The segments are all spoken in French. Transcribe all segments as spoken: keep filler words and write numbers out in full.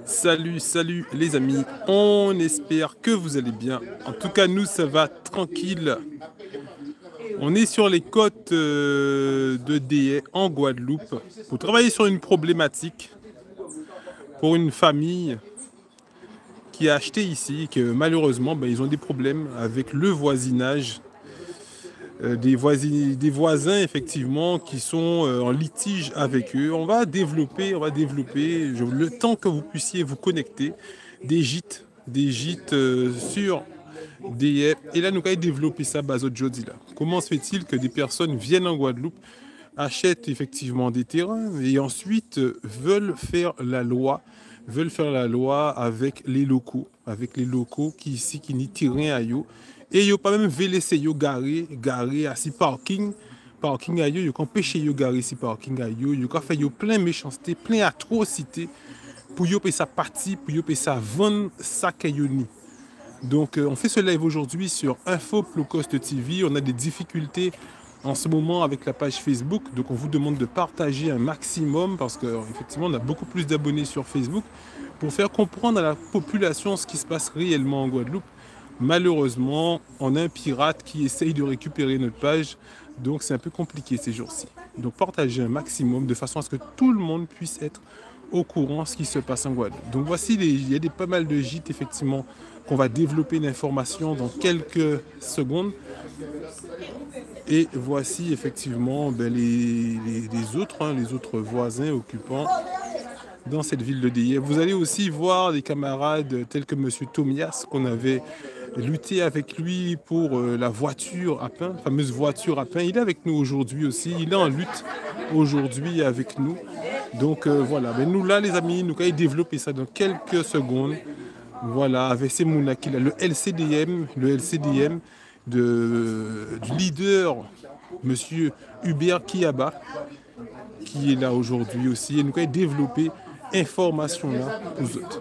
Salut, salut les amis, on espère que vous allez bien. En tout cas, nous, ça va tranquille. On est sur les côtes euh, de Déhay en Guadeloupe pour travailler sur une problématique pour une famille qui a acheté ici et que malheureusement, ben, ils ont des problèmes avec le voisinage. Euh, des, voisins, des voisins effectivement qui sont euh, en litige avec eux. On va développer, on va développer je- le temps que vous puissiez vous connecter des gîtes, des gîtes euh, sur des haies. Et là, nous allons développer ça base jodi là. Comment se fait-il que des personnes viennent en Guadeloupe, achètent effectivement des terrains et ensuite euh, veulent faire la loi, veulent faire la loi avec les locaux, avec les locaux qui ici qui n'y tirent rien à yo. Et yo pas même veut laisser yo garer, garer à si parking, parking à yo, yo empêcher yo garer si parking à yo, yo fait yo plein méchanceté, plein atrocité pour yo payer sa partie, pour yo payer sa vendre ça que yo ni. Donc euh, on fait ce live aujourd'hui sur Info Low Cost T V. On a des difficultés en ce moment avec la page Facebook. Donc on vous demande de partager un maximum parce qu'effectivement on a beaucoup plus d'abonnés sur Facebook pour faire comprendre à la population ce qui se passe réellement en Guadeloupe. Malheureusement, on a un pirate qui essaye de récupérer notre page. Donc c'est un peu compliqué ces jours-ci. Donc partagez un maximum de façon à ce que tout le monde puisse être au courant de ce qui se passe en Guadeloupe. Donc voici, les, il y a des, pas mal de gîtes effectivement qu'on va développer l'information dans quelques secondes. Et voici effectivement ben, les, les, les autres, hein, les autres voisins occupants dans cette ville de Déhay. Vous allez aussi voir des camarades tels que Monsieur Tomias, qu'on avait lutté avec lui pour euh, la voiture à pain, la fameuse voiture à pain. Il est avec nous aujourd'hui aussi, il est en lutte aujourd'hui avec nous. Donc euh, voilà, ben, nous là les amis, nous allons développer ça dans quelques secondes. Voilà, avec ces mouna qu'il a, le L C D M, le L C D M de, du leader, Monsieur Hubert Kiaba, qui est là aujourd'hui aussi. Et nous allons développer information là aux autres.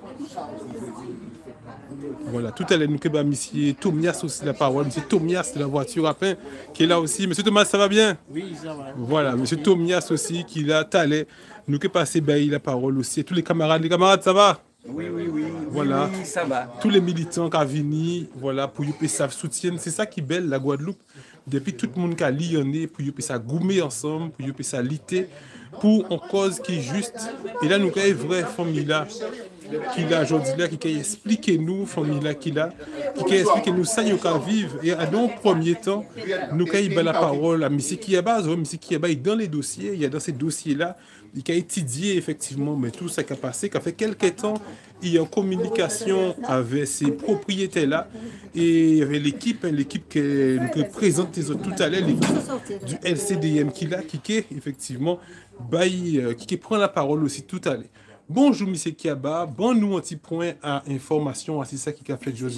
Voilà, tout à l'heure, nous avons M. Tomias aussi la parole. M. Tomias de la voiture à pain qui est là aussi. Monsieur Thomas, ça va bien? Oui, ça va. Voilà, M. Tomias aussi qui est là, Talais. Nous avons passé la parole aussi. Et tous les camarades, les camarades, ça va? Oui, oui, oui. Voilà. Oui, oui, ça va. Tous les militants qui ont venu, voilà, pour que ça soutienne. C'est ça qui est belle, la Guadeloupe. Depuis tout le monde qui a lié, pour que ça goumer ensemble, pour que ça lutter, pour une cause qui est juste. Et là, nous avons une vraie famille là, qui là aujourd'hui là, qui a expliqué nous, famille là, qui là, qui a expliqué nous ça, nous qu'à vivre. Et dans le premier temps, nous avons la parole à M. Kiaba. M. Kiaba est dans les dossiers, il y a dans ces dossiers-là, il a étudié effectivement mais tout ça qui a passé, qui a fait quelques temps, il est en communication avec ces propriétaires-là. Et il y avait l'équipe, hein, l'équipe que nous présente tout à l'heure, l'équipe du L C D M qui là, qui est effectivement, bail, euh, qui prend la parole aussi tout à l'heure. Bonjour, M. Kiaba. Bon, nous, un petit point à information. C'est ça qui a fait aujourd'hui.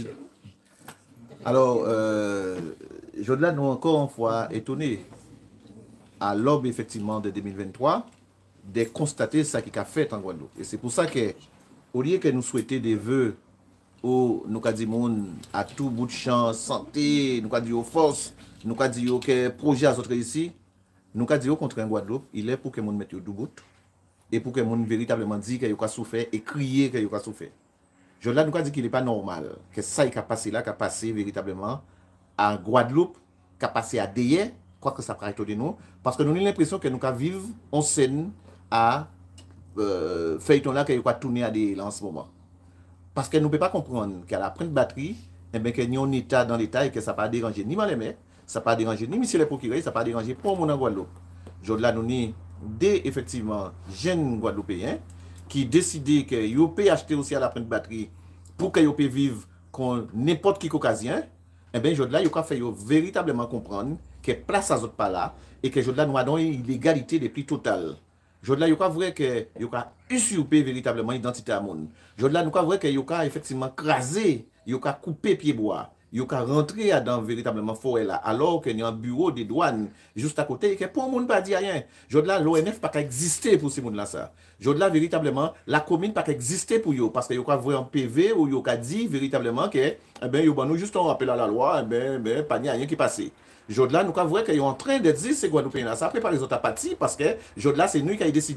Alors, euh, Jodelin, nous encore une fois étonnés à l'aube, effectivement, de deux mille vingt-trois, de constater ça qui a fait en Guadeloupe. Et c'est pour ça que, au lieu que nous souhaitions des vœux au nous avons dit à tout bout de champ, santé, nous avons dit aux forces, nous avons dit que projet à autres ici, nous avons dit au contraire en Guadeloupe, il est pour que les gens mettent au bout et pour que les gens véritablement disent qu'il y a souffert et crier qu'il y a souffert. Je là, nous avons dit qu'il n'est pas normal que ça qui a passé là, qui a passé véritablement en Guadeloupe, qui a passé à Déhay, quoi que ça pourrait être de nous, parce que nous avons l'impression que nous vivons en scène à euh, feuilleton là qui a tourné à Déhay en ce moment. Parce que nous ne pouvons pas comprendre qu'à la prendre batterie, eh bien, qu'il y a un état dans l'état et que ça n'a pas dérangé ni Malemé, ça n'a pas dérangé ni monsieur le procureur, ça n'a pas dérangé pour mon en Guadeloupe. Je là, nous avons des effectivement jeunes Guadeloupéens qui décident que ils peuvent acheter aussi à la prendre batterie pour qu'ils puissent vivre comme n'importe qui caucasien. Eh bien, je là, ils ont fait véritablement comprendre que place à autres pas là et que je là, nous avons une illégalité des plus totales. Je là, il y a vrai que il y a usurpé véritablement l'identité à monde. Je là, nous avons vrai que il y a effectivement crasé, il y a coupé pied bois, il y a rentré dans véritablement forêt là, alors qu'il y a un bureau des douanes juste à côté et que pour le monde pas dit rien. Je là, l'O N F pas exister pour ces monde là ça. Je là, véritablement, la commune pas exister pour eux parce qu'il y a vrai un P V où il y a dit véritablement que eh ben, il y a nous juste un rappel à la loi, eh ben, ben pas rien qui passé. Jodla, nous avons vu qu'ils sont en train de dire que c'est Guadeloupéen là. Ça après par les autres partis parce que Jodla, c'est nous qui avons décidé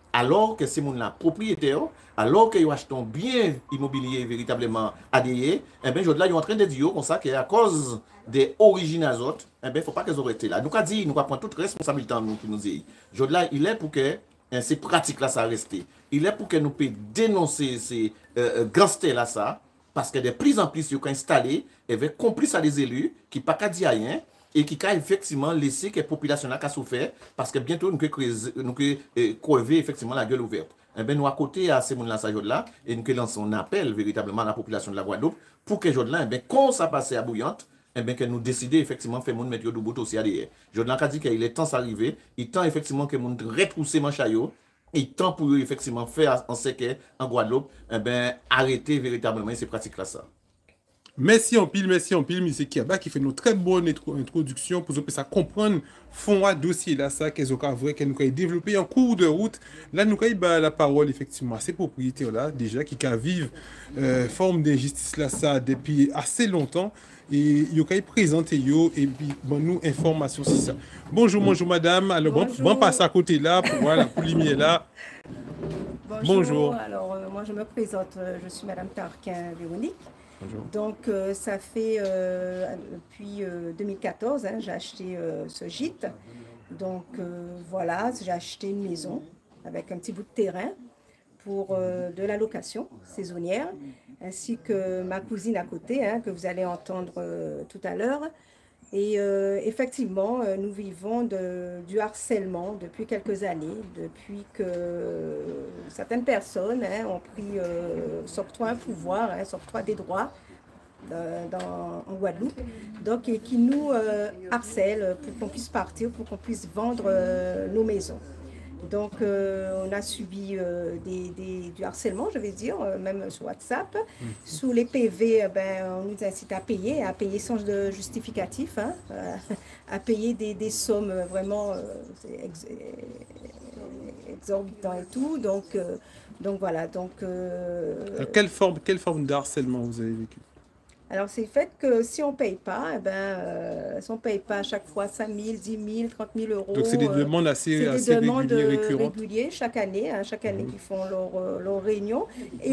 alors que ces gens-là propriétaires, alors qu'ils achètent un bien immobilier véritablement adhéré, eh bien, là, ils sont en train de dire comme ça qu'à cause des origines azotes, eh bien, il ne faut pas qu'elles aient été là. Nous avons dit, nous avons pris toute responsabilité en nous pour nous dire. Là, il est pour que hein, ces pratiques-là, ça reste. Il est pour que nous puissions dénoncer ces euh, gangsters-là, ça, parce que de plus en plus, ils ont installé, et bien, complice à des élus qui ne pas qu'à dire rien, et qui a effectivement laissé que la population a souffert parce que bientôt nous pouvons crever effectivement la gueule ouverte. Eh bien, nous à côté à ces gens-là, là, et nous lançons un appel véritablement à la population de la Guadeloupe pour que jour-là, eh bien, quand ça passe à bouillante, eh bien, que nous décidions effectivement de faire mon mettre de bout aussi à derrière. Jour-là, a dit qu'il est temps d'arriver, il est temps effectivement que nous retrousser manchaillot, il est temps pour eux effectivement faire en séquelle en Guadeloupe, eh bien, arrêter véritablement ces pratiques-là. Ça. Merci en pile, merci en pile, M. Kiaba, qui fait une très bonne introduction pour que ça comprenne fond à dossier là, ça, qu'elles ont vrai, qu'elles nous développé en cours de route. Là, nous avons bah, la parole effectivement à ces propriétaires là, déjà, qui vivent euh, forme d'injustice là, ça, depuis assez longtemps. Et ils ont présenté yo et puis bon, nous information sur ça. Bonjour, bonjour madame. Alors bonjour. Bon, bon passe à côté là pour voilà, pour lumière là. Bonjour. bonjour. Alors euh, moi je me présente, euh, je suis madame Tarquin Véronique. Bonjour. Donc, euh, ça fait euh, depuis euh, deux mille quatorze, hein, j'ai acheté euh, ce gîte. Donc, euh, voilà, j'ai acheté une maison avec un petit bout de terrain pour euh, de la location saisonnière, ainsi que ma cousine à côté, hein, que vous allez entendre euh, tout à l'heure. Et euh, effectivement, euh, nous vivons de, du harcèlement depuis quelques années, depuis que certaines personnes hein, ont pris, euh, s'octroient un pouvoir, hein, s'octroient des droits euh, dans, en Guadeloupe, donc, et qui nous euh, harcèlent pour qu'on puisse partir, pour qu'on puisse vendre euh, nos maisons. Donc, euh, on a subi euh, des, des, du harcèlement, je vais dire, euh, même sur WhatsApp. Mmh. Sous les P V, euh, ben, on nous incite à payer, à payer sans justificatif, hein, euh, à payer des, des sommes vraiment euh, ex exorbitantes et tout. Donc, euh, donc voilà. Donc, euh, quelle forme, quelle forme de harcèlement vous avez vécu? Alors, c'est le fait que si on ne paye pas, eh ben, euh, si on ne paye pas à chaque fois cinq mille, dix mille, trente mille euros. Donc, c'est des demandes assez, euh, assez des demandes régulières, récurrentes. régulières chaque année, hein, chaque année mmh. qu'ils font leur, euh, leur réunion. Et,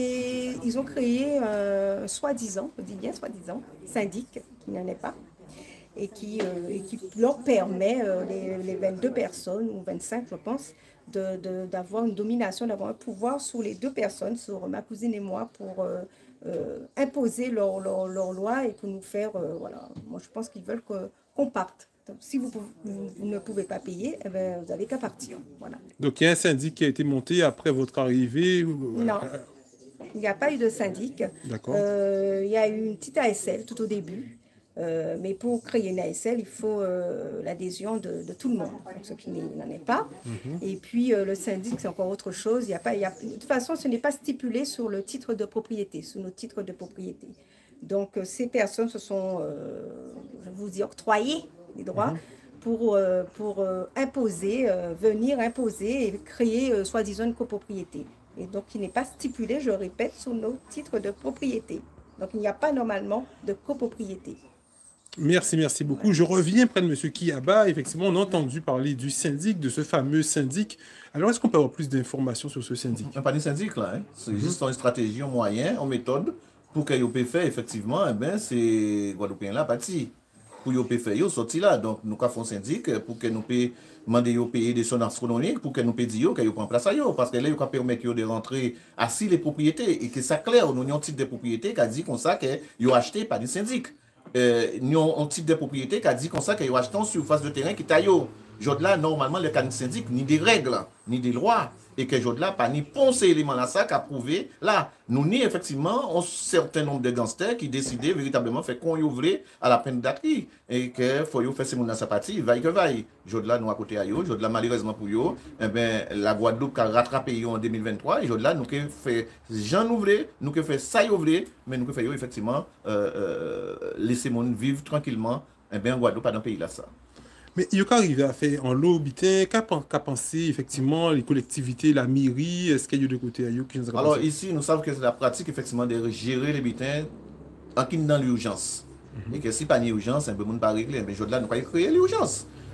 et ils ont créé, euh, soi-disant, on dit bien soi-disant, syndic, qui n'en est pas, et qui, euh, et qui leur permet, euh, les, les vingt-deux personnes, ou vingt-cinq, je pense, d'avoir une domination, d'avoir un pouvoir sur les deux personnes, sur ma cousine et moi, pour euh, euh, imposer leur, leur, leur loi et pour nous faire, euh, voilà, moi je pense qu'ils veulent qu'on qu'on parte. Donc, si vous, pouvez, vous, vous ne pouvez pas payer, eh ben, vous n'avez qu'à partir. Voilà. Donc il y a un syndic qui a été monté après votre arrivée? Non, il n'y a pas eu de syndic. D'accord. Euh, il y a eu une petite A S L tout au début. Euh, mais pour créer une A S L, il faut euh, l'adhésion de, de tout le monde, donc ce qui n'en est pas. Mm-hmm. Et puis euh, le syndic, c'est encore autre chose. Il y a pas, il y a, de toute façon, ce n'est pas stipulé sur le titre de propriété, sur nos titres de propriété. Donc euh, ces personnes se sont, euh, je vous dis, octroyées les droits mm-hmm. pour, euh, pour euh, imposer, euh, venir imposer et créer euh, soi-disant une copropriété. Et donc il n'est pas stipulé, je répète, sur nos titres de propriété. Donc il n'y a pas normalement de copropriété. Merci, merci beaucoup. Je reviens près de M. Kiaba. Effectivement, on a entendu parler du syndic, de ce fameux syndic. Alors, est-ce qu'on peut avoir plus d'informations sur ce syndic? Il n'y a pas de syndic là. Hein. C'est mm-hmm. juste une stratégie, un moyen, une méthode pour que vous puissiez faire effectivement, eh ben, c'est Guadeloupéen là, parti. Pour que vous puissiez faire, sortir là. Donc, nous avons fait un syndic pour que nous puissions demander de payer des sommes astronomiques pour que nous puissions dire que vous preniez place à eux. Parce que là, vous permettre de rentrer assis les propriétés. Et que ça clair, nous avons un type de propriété qui a dit comme ça que vous achetez par des syndics. Euh, nous avons un type de propriété qui a dit comme ça qu'ils achètent une surface de terrain qui taille. Là, normalement, le cas syndic, ni des règles, ni des lois, et que là, pas ni poncer élément là, ça, qu'a prouvé. Là, nous ni effectivement un certain nombre de gangsters qui décidaient véritablement faire qu'on y ouvrait à la peine d'acquis, et que faut y faire ces monde sa partie, vaille que vaille. Là, nous à côté à yo, là, malheureusement pour yo, eh ben, la Guadeloupe a rattrapé yo en deux mille vingt-trois, et là, nous que fait Jean ouvrir, nous que fait ça ouvrir, mais nous que fait yo effectivement euh, euh, laisser monde vivre tranquillement, eh ben, en Guadeloupe, pas dans le pays là ça. Mais il y a qu'arrivé à faire en lot, qu'à penser effectivement les collectivités, la mairie, est-ce qu'il y a de côté à eux qui nous a Alors ici, nous savons que c'est la pratique effectivement de gérer les bitins en qui dans l'urgence. Mm-hmm. Et que si pas d'urgence, un peu de monde pas réglé, mais je là nous pas créer l'urgence.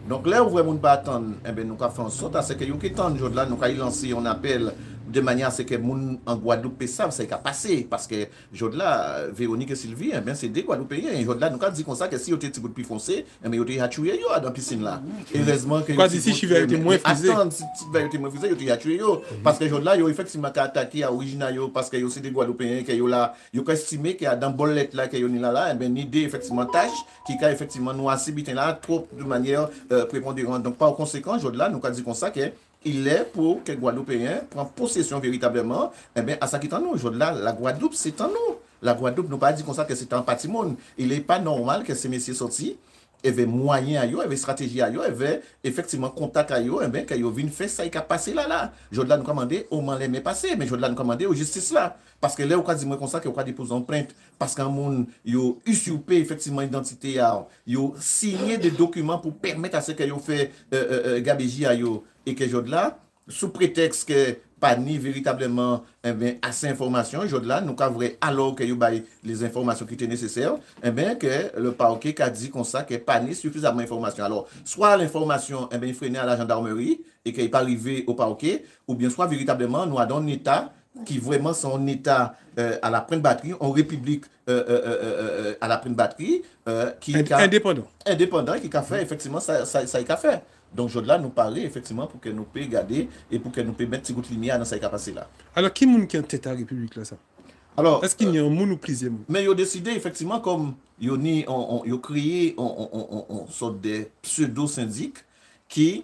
Donc là, où vraiment pas attendre, eh bien, nous avons fait en sorte à ce que nous attendons, là, nous avons lancé un appel de manière à ce que les gens en Guadeloupe savent ce qui a passé. Parce que, là, Véronique et Sylvie, eh bien, c'est des Guadeloupéens. Et là, nous avons dit comme ça que si vous étiez un peu plus foncé, eh bien, vous étiez tué dans la piscine là. Heureusement que. Quoi d'ici, je vais moins frisé. Attends, si tu vas être moins frisé, vous étiez tué. Parce que là, ils ont effectivement attaqué à l'original, parce qu'il y a aussi des Guadeloupéens qui ont là, ils ont estimé qu'il y a dans le bolette là, qu'il y a là, eh bien, une idée, effectivement, tâche, qui a effectivement nous assibité là, trop de manière euh, prépondérante. Donc, par conséquent, là, nous avons dit comme ça que. Il est pour que les Guadeloupéens prennent possession véritablement, eh bien, à ça qui est en nous. Aujourd'hui, la Guadeloupe, c'est en nous. La Guadeloupe, nous pas dit comme ça que c'est un patrimoine. Il n'est pas normal que ces messieurs sortis, il y avait moyen à eux, il y avait stratégie à eux, il y avait effectivement contact à eux, eh bien, qu'ils viennent faire ça qui a passé là, là. Aujourd'hui, nous commandons au moment les passé, mais aujourd'hui, nous commandons aux justice là. Parce que là, on a dit comme ça qu'on a déposé une plainte, parce qu'un monde, ils ont usurpé effectivement l'identité, ils ont signé des documents pour permettre à ce qu'ils ont fait euh, euh, gabégie à eux. Et que aujourd'hui là, sous prétexte que pas ni véritablement eh bien, assez d'informations, aujourd'hui là, nous avons alors que vous avez les informations qui étaient nécessaires, eh bien, que le parquet a dit comme ça que pas ni suffisamment d'informations. Alors, soit l'information eh bien, freinée à la gendarmerie et qu'elle n'est pas arrivée au parquet, ou bien soit véritablement nous avons un état qui vraiment sont en état euh, à la pleine batterie, en république euh, euh, euh, euh, à la pleine batterie, euh, qui a, indépendant. Indépendant, qui a fait effectivement ça, ça, ça, ça a fait. Donc, je dois nous parler effectivement pour que nous puissions garder et pour que nous puissions mettre petit goût de lumière dans ce qui a passé là. Alors, qui est qui en tête à la République là ça? Alors, est-ce qu'il y a un monde ou plusieurs mots? Mais ils ont décidé effectivement comme ils ont, ont créé une sorte de pseudo-syndic qui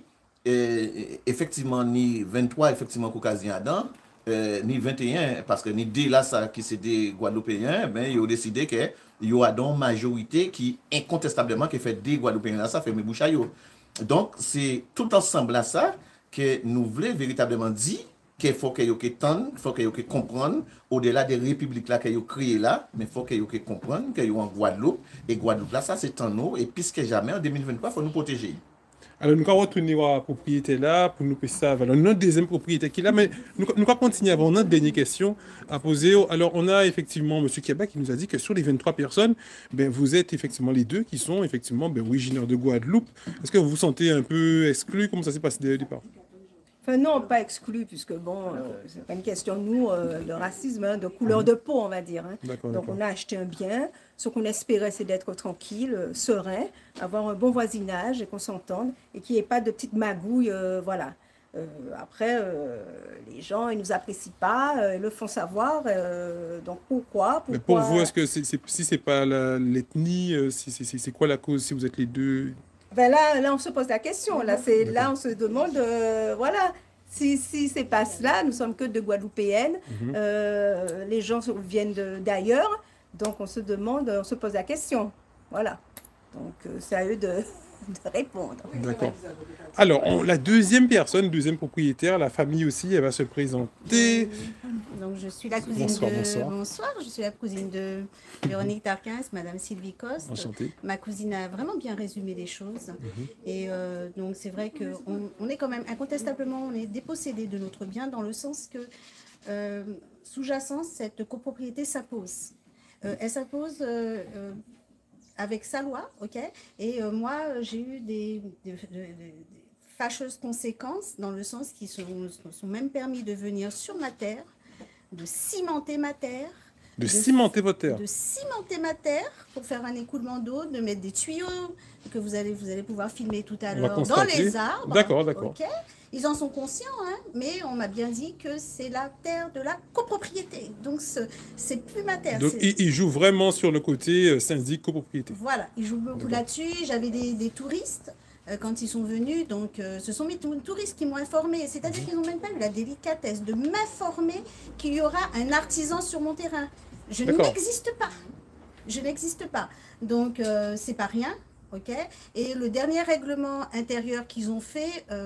est effectivement ni vingt-trois effectivement caucasiens dedans. Euh, ni vingt et un, parce que ni deux là, ça, qui c'est des Guadeloupéens, ben, ils ont décidé qu'il y a une majorité qui, incontestablement, qui fait des Guadeloupéens là, ça fait mes bouches à eux. Donc, c'est tout ensemble à ça que nous voulons véritablement dire qu'il faut qu'il y ait il faut qu'il y ait comprendre, au-delà des républiques là qu'ils ont créées là, mais il faut qu'il y ait comprendre qu'il y a en Guadeloupe, et Guadeloupe là, ça c'est en nous, et puisque jamais, en deux mille vingt-trois, il faut nous protéger. Alors, nous allons retourner à la propriété là pour nous passer ça. Alors, notre deuxième propriété qui est là, mais nous, nous allons continuer avant notre dernière question à poser. Alors, on a effectivement M. Kiaba qui nous a dit que sur les vingt-trois personnes, ben, vous êtes effectivement les deux qui sont effectivement ben, originaires de Guadeloupe. Est-ce que vous vous sentez un peu exclu? Comment ça s'est passé dès le départ? Enfin, non, pas exclu, puisque bon, euh, c'est pas une question, nous, euh, de racisme, hein, de couleur de peau, on va dire. Hein. Donc, on a acheté un bien. Ce qu'on espérait, c'est d'être tranquille, euh, serein, avoir un bon voisinage et qu'on s'entende et qu'il n'y ait pas de petites magouilles, euh, voilà. Euh, après, euh, les gens, ils ne nous apprécient pas, euh, ils le font savoir. Euh, donc, pourquoi, pourquoi Mais pour vous, est-ce que c'est, c'est, si ce n'est pas l'ethnie, euh, si, c'est, c'est quoi la cause si vous êtes les deux? Ben là, là, on se pose la question. Là, c'est, là on se demande, euh, voilà, si, si c'est pas cela, nous sommes que de Guadeloupéennes. Mm-hmm. euh, les gens viennent de, d'ailleurs. Donc, on se demande, on se pose la question. Voilà. Donc, euh, c'est à eux de, de répondre. D'accord. Alors, on, la deuxième personne, deuxième propriétaire, la famille aussi, elle va se présenter. Donc, je suis la cousine bonsoir, de... Bonsoir. Bonsoir, je suis la cousine de Véronique Tarquin, Madame Sylvie Coste. Enchantée. Ma cousine a vraiment bien résumé les choses. Mm-hmm. Et euh, donc, c'est vrai qu'on on est quand même, incontestablement, on est dépossédé de notre bien dans le sens que, euh, sous-jacent, cette copropriété s'impose. Euh, elle s'impose euh, euh, avec sa loi, ok. Et euh, moi, j'ai eu des, des, des, des fâcheuses conséquences dans le sens qu'ils se sont même permis de venir sur ma terre, de cimenter ma terre. De, de cimenter votre terre. De cimenter ma terre pour faire un écoulement d'eau, de mettre des tuyaux que vous allez, vous allez pouvoir filmer tout à l'heure dans les arbres. D'accord, d'accord. Okay. Ils en sont conscients, hein, mais on m'a bien dit que c'est la terre de la copropriété. Donc, c'est plus ma terre. Donc, ils jouent vraiment sur le côté euh, syndic copropriété. Voilà, ils jouent beaucoup là-dessus. J'avais des, des touristes euh, quand ils sont venus. Donc, euh, ce sont mes touristes qui m'ont informé. C'est-à-dire qu'ils n'ont même pas eu la délicatesse de m'informer qu'il y aura un artisan sur mon terrain. Je n'existe pas. Je n'existe pas. Donc, euh, c'est pas rien. OK. Et le dernier règlement intérieur qu'ils ont fait... Euh,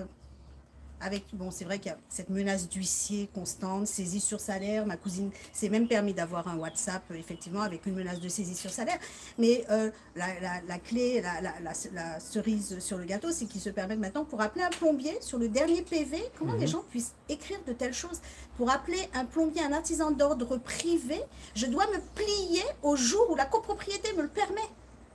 avec, bon, c'est vrai qu'il y a cette menace d'huissier constante, saisie sur salaire. Ma cousine s'est même permis d'avoir un WhatsApp, effectivement, avec une menace de saisie sur salaire. Mais euh, la, la, la clé, la, la, la, la cerise sur le gâteau, c'est qu'ils se permettent maintenant, pour appeler un plombier sur le dernier P V, comment mmh. les gens puissent écrire de telles choses. Pour appeler un plombier, un artisan d'ordre privé, je dois me plier au jour où la copropriété me le permet.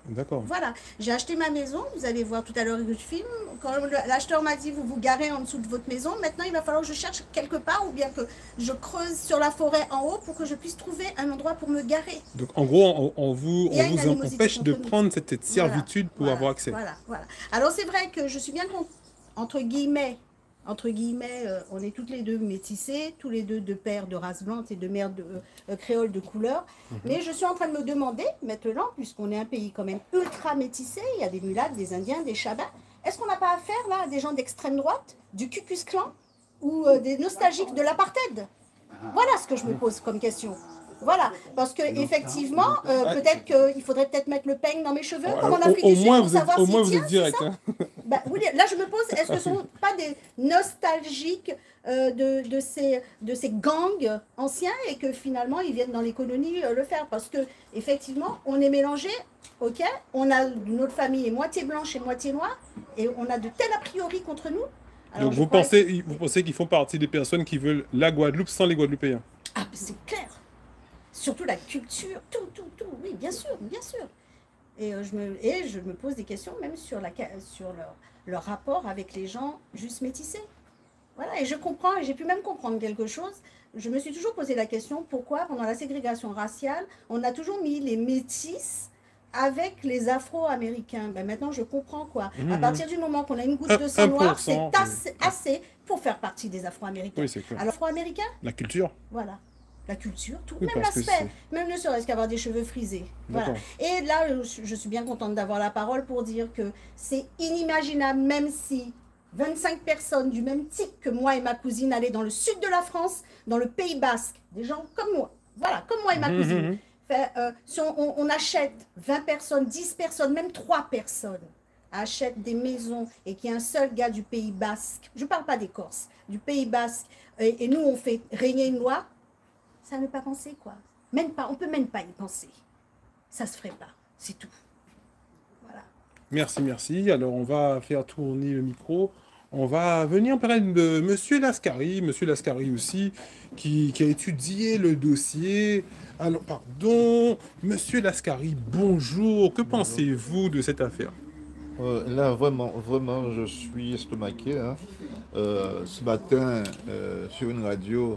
D'accord. Voilà, j'ai acheté ma maison, vous allez voir tout à l'heure le film, quand l'acheteur m'a dit vous vous garez en dessous de votre maison, maintenant il va falloir que je cherche quelque part ou bien que je creuse sur la forêt en haut pour que je puisse trouver un endroit pour me garer. Donc en gros, on, on vous, on vous empêche de prendre cette, cette servitude voilà, pour voilà, avoir accès. Voilà, voilà. Alors c'est vrai que je suis bien contre, entre guillemets, Entre guillemets, euh, on est toutes les deux métissées, tous les deux de pères de race blanche et de mères de euh, créoles de couleur. Mm-hmm. Mais je suis en train de me demander, maintenant, puisqu'on est un pays quand même ultra métissé, il y a des mulattes, des indiens, des chabas, est-ce qu'on n'a pas affaire là à des gens d'extrême droite, du Ku Klux Klan ou euh, des nostalgiques de l'apartheid? Voilà ce que je me pose comme question. Voilà, parce que effectivement, euh, peut-être qu'il faudrait peut-être mettre le peigne dans mes cheveux, alors, comme en Afrique du Sud, pour savoir au si moins tient, vous êtes direct. Hein. Bah, oui, là, je me pose, est-ce que ce ne sont pas des nostalgiques euh, de, de, ces, de ces gangs anciens et que finalement, ils viennent dans les colonies euh, le faire? Parce que effectivement, on est mélangé, ok? On a notre famille est moitié blanche et moitié noire, et on a de tels a priori contre nous. Alors, donc vous pensez, que... vous pensez qu'ils font partie des personnes qui veulent la Guadeloupe sans les Guadeloupéens? Ah, c'est clair. Surtout la culture, tout, tout, tout, oui, bien sûr, bien sûr. Et, euh, je, me, et je me pose des questions même sur, la, sur leur, leur rapport avec les gens juste métissés. Voilà, et je comprends, et j'ai pu même comprendre quelque chose. Je me suis toujours posé la question, pourquoi pendant la ségrégation raciale, on a toujours mis les métis avec les Afro-Américains? Ben maintenant, je comprends quoi. Mmh. À partir du moment qu'on a une goutte de sang noir, c'est assez, assez pour faire partie des Afro-Américains. Oui, c'est clair. Alors, Afro-Américains? La culture. Voilà. La culture, tout, oui, même l'aspect, même ne serait-ce qu'avoir des cheveux frisés. Voilà. Et là, je, je suis bien contente d'avoir la parole pour dire que c'est inimaginable, même si vingt-cinq personnes du même type que moi et ma cousine allaient dans le sud de la France, dans le Pays Basque, des gens comme moi, voilà, comme moi et ma mmh, cousine. Mmh. Fait, euh, si on, on, on achète vingt personnes, dix personnes, même trois personnes, achètent des maisons et qu'il y a un seul gars du Pays Basque, je ne parle pas des Corses, du Pays Basque, et, et nous on fait régner une loi, ça ne pas penser, quoi. Même pas, on ne peut même pas y penser. Ça ne se ferait pas, c'est tout. Voilà. Merci, merci. Alors, on va faire tourner le micro. On va venir parler de Monsieur Lascari, Monsieur Lascari aussi, qui, qui a étudié le dossier. Alors, pardon, Monsieur Lascari, bonjour. Que pensez-vous de cette affaire? euh, Là, vraiment, vraiment, je suis estomaqué. Hein. Euh, ce matin, euh, sur une radio,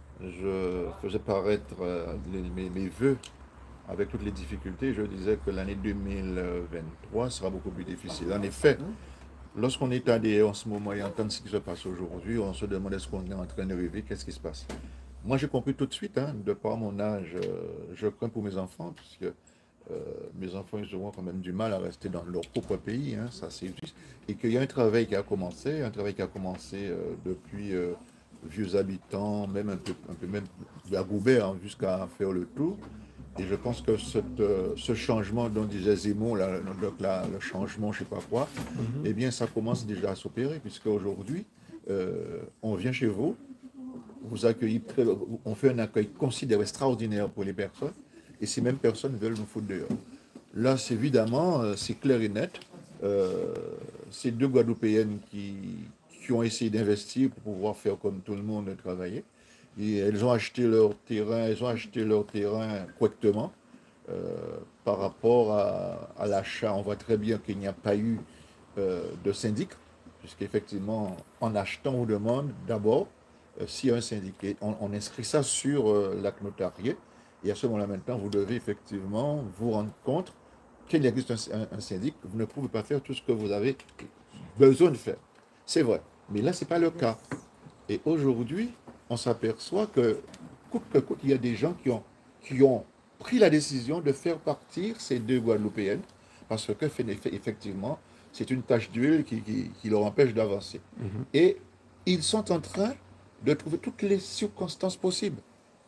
je faisais paraître euh, les, mes, mes vœux avec toutes les difficultés. Je disais que l'année deux mille vingt-trois sera beaucoup plus difficile. En effet, lorsqu'on est allé en ce moment et entend ce qui se passe aujourd'hui, on se demande est-ce qu'on est en train de rêver, qu'est-ce qui se passe. Moi, j'ai compris tout de suite, hein, de par mon âge, euh, je crains pour mes enfants, puisque euh, mes enfants, ils auront quand même du mal à rester dans leur propre pays, hein, ça c'est juste. Et qu'il y a un travail qui a commencé, un travail qui a commencé euh, depuis... Euh, vieux habitants, même un peu, un peu même à Goubert, hein, jusqu'à faire le tour. Et je pense que cette, euh, ce changement dont disait Zemmour, là, donc là, le changement, je ne sais pas quoi, mm-hmm. eh bien, ça commence déjà à s'opérer, puisque aujourd'hui, euh, on vient chez vous, vous accueillez, on fait un accueil considéré extraordinaire pour les personnes, et ces mêmes personnes veulent nous foutre dehors. Là, c'est évidemment, c'est clair et net, euh, ces deux Guadeloupéennes qui qui ont essayé d'investir pour pouvoir faire comme tout le monde travailler. Et elles ont acheté leur terrain, elles ont acheté leur terrain correctement euh, par rapport à, à l'achat. On voit très bien qu'il n'y a pas eu euh, de syndic, puisqu'effectivement, en achetant, on demande d'abord euh, s'il y a un syndic. Et on, on inscrit ça sur euh, l'acte notarié. Et à ce moment-là, maintenant, vous devez effectivement vous rendre compte qu'il existe un, un, un syndic. Vous ne pouvez pas faire tout ce que vous avez besoin de faire. C'est vrai. Mais là, ce n'est pas le cas. Et aujourd'hui, on s'aperçoit que, coûte que coûte, il y a des gens qui ont, qui ont pris la décision de faire partir ces deux Guadeloupéennes, parce que, effectivement, c'est une tache d'huile qui, qui, qui leur empêche d'avancer. Mm-hmm. Et ils sont en train de trouver toutes les circonstances possibles.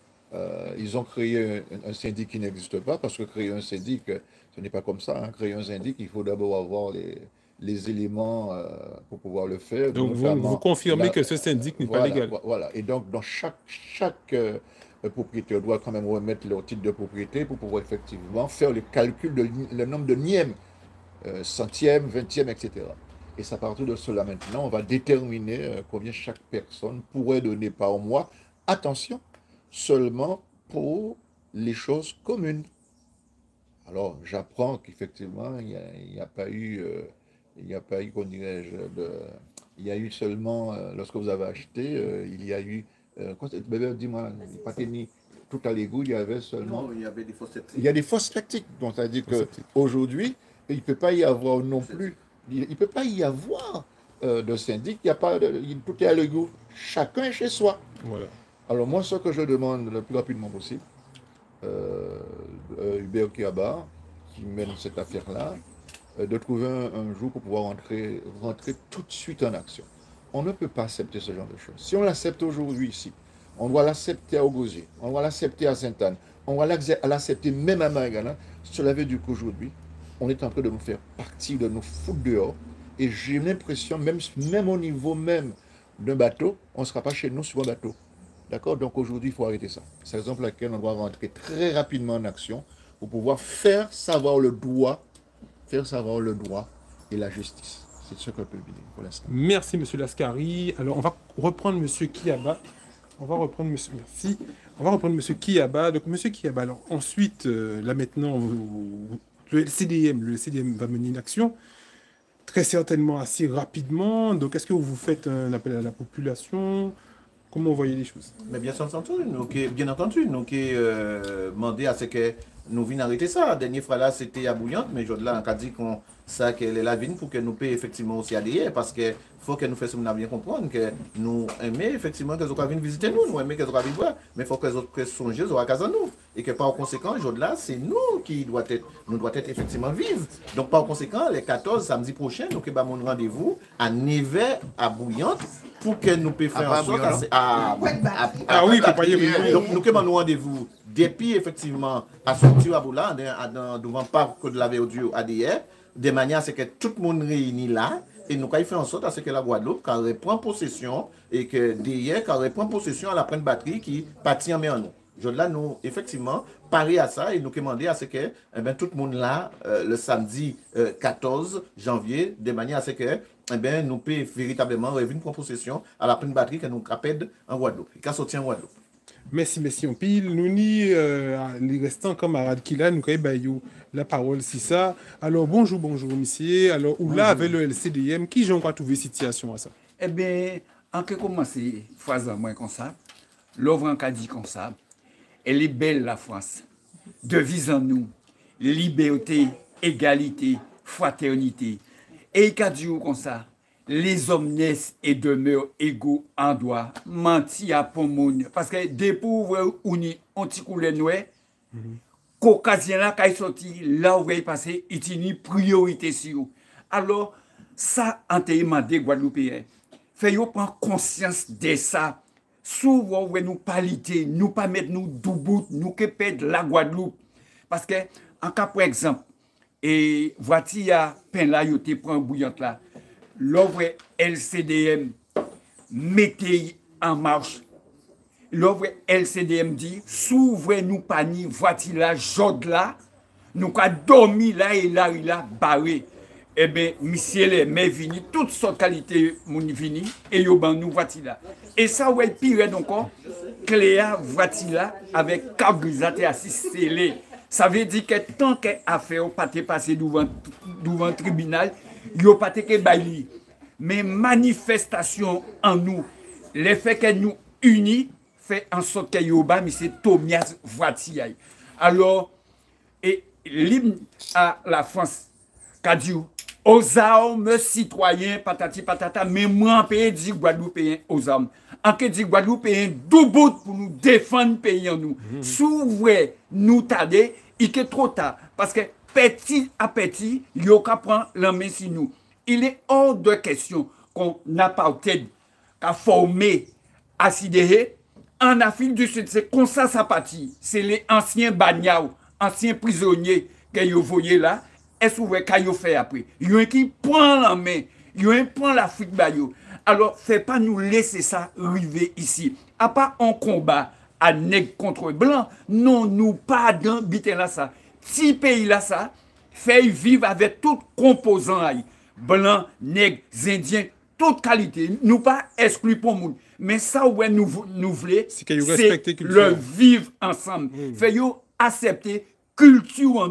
Euh, ils ont créé un, un syndic qui n'existe pas, parce que créer un syndic, ce n'est pas comme ça. Hein. Créer un syndic, il faut d'abord avoir les... les éléments euh, pour pouvoir le faire. Donc, vous, vous confirmez la, que ce syndic n'est voilà, pas légal. Voilà. Et donc, dans chaque, chaque euh, propriétaire doit quand même remettre leur titre de propriété pour pouvoir effectivement faire le calcul de le nombre de nièmes, euh, centièmes, vingtièmes, et cetera. Et c'est à partir de cela maintenant, on va déterminer euh, combien chaque personne pourrait donner par mois. Attention, seulement pour les choses communes. Alors, j'apprends qu'effectivement, il n'y a, a pas eu, euh, il n'y a pas eu, qu'on dirait-je, de, il y a eu seulement, euh, lorsque vous avez acheté, euh, il y a eu, euh, dis-moi, pas tenu tout à l'égout, il y avait seulement... Non, il y avait des fausses tactiques. Il y a des fausses tactiques. Donc, c'est-à-dire qu'aujourd'hui, il ne peut pas y avoir non plus, il ne peut pas y avoir euh, de syndic, il y a pas de, tout est à l'égout, chacun est chez soi. Voilà. Alors, moi, ce que je demande le plus rapidement possible, euh, euh, Hubert Kiaba, qui mène cette affaire-là, euh, de trouver un, un jour pour pouvoir rentrer, rentrer tout de suite en action. On ne peut pas accepter ce genre de choses. Si on l'accepte aujourd'hui ici, on doit l'accepter à Ogosier, on doit l'accepter à Sainte-Anne, on doit l'accepter même à Marigana. Cela veut dire qu'aujourd'hui, on est en train de nous faire partie, de nous foutre dehors. Et j'ai l'impression, même, même au niveau même d'un bateau, on ne sera pas chez nous sur un bateau. D'accord? Donc aujourd'hui, il faut arrêter ça. C'est la raison pour laquelle on doit rentrer très rapidement en action pour pouvoir faire savoir le droit, faire savoir le droit et la justice. C'est ce que je peux dire pour l'instant. Merci, M. Lascari. Alors, on va reprendre M. Kiaba. On va reprendre M. Merci. On va reprendre M. Kiaba. Donc, M. Kiaba, alors ensuite, euh, là maintenant, vous, le L C D M, le L C D M va mener une action très certainement assez rapidement. Donc, est-ce que vous faites un appel à la population? Comment vous voyez les choses? Mais bien entendu, nous qui, bien entendu, nous qui euh, demandé à ce que nous venions arrêter ça. La dernière fois là, c'était à Bouillante, mais aujourd'hui là, on a dit qu'on ça qu'elle est la vigne pour que nous payions effectivement aussi à derrière, parce que faut que nous fassions bien comprendre que nous aimons effectivement que les autres viennent visiter nous, nous aimons que les autres viennent voir, mais il faut que les autres songent à casa nous. Et que par conséquent, aujourd'hui là, c'est nous qui doit être, nous doit être effectivement vivre. Donc par conséquent, les quatorze samedi prochain, nous avons mon rendez-vous à Nevers à Bouillante pour que nous puissions faire en sorte à, à, à, ah oui, il faut pas y aller. Donc nous avons rendez-vous depuis effectivement à sortir à Boula, devant le parc de la Verdure à derrière, de manière à ce que tout le monde réunit là. Et nous avons fait en sorte à ce que la Guadeloupe, quand elle reprend possession, et que derrière, quand elle reprend possession, elle a plein de batterie qui partit en main en nous. Je là, nous, effectivement, parer à ça et nous demander à ce que eh bien, tout le monde là, euh, le samedi euh, quatorze janvier, de manière à ce que eh bien, nous puissions véritablement revenir pour possession à la pleine batterie que nous capède en Guadeloupe, et qu'à sortir en Guadeloupe. Merci, merci. On pile. Nous ni euh, les restants camarades qui là, nous avons la parole, si ça. Alors, bonjour, bonjour, monsieur. Alors, où là, avec le L C D M, qui j'en crois trouver situation à ça? Eh bien, en que commencer, fois en moins comme ça, l'œuvre en cas dit comme ça, elle est belle, la France. Devise en nous, liberté, égalité, fraternité. Et il a dit comme ça, les hommes naissent et demeurent égaux en droit. Menti à Pomoun. Parce que des pauvres unis ont coulé noué, qu'occasion là, quand ils sortent, là où ils passent, ils ont une priorité sur eux. Alors, ça, en te demandé Guadeloupéen, fait-vous prendre conscience de ça. Souvent, vous nous paliter, nous pas mettre nous doubout, nous que perdre la Guadeloupe. Parce que, en cas, par exemple, et voici à pein là, vous te prend bouillante là. L'œuvre L C D M mettez en marche. L'œuvre L C D M dit, s'ouvrez nous panier, voici là, jode là, nous avons dormi là et là, il a barré. Eh bien, monsieur les mais vini, toutes sortes de qualités vini, et yoban nous voici là. Et ça, ouais, pire donc, Cléa voici là, avec carburisate assis scellé. Ça veut dire que tant qu'elle a fait, on pas passer devant devant tribunal, yo pas te baili. Mais manifestation en nous, le fait que nous unis, fait en sorte que yoba, mais c'est Tomias voici. Alors, et l'hymne à la France, qu'a dit, aux armes citoyens, patati patata, mais moi, pays dit Guadeloupéen aux armes. En que dit Guadeloupéen, doubout pour nous défendre pays en nous. Mmh. S'ouvre, nous tarder, il est trop tard. Parce que petit à petit, yoka prend la main sur nous. Il est hors de question qu'on n'a pas peut-être qu'à former, à sidérer. En Afrique du Sud, c'est comme ça ça partit. C'est les anciens bagnaos, anciens prisonniers que vous voyez là. Est-ce que vous voyez qu'ils fait après? Il y a qui prend la main, il y a qui prend l'Afrique. Alors, faites pas nous laisser ça arriver ici. À part un combat à nègre contre blanc, non, nous pas dans bité là ça. Si pays là ça, fait vivre avec toutes composants là. Blanc, nègre, indiens, toute qualité. Nous pas exclus pour nous. Mais ça, ouais, nous, nous voulons, c'est le vivre ensemble. Mmh. Fait accepter culture en nous.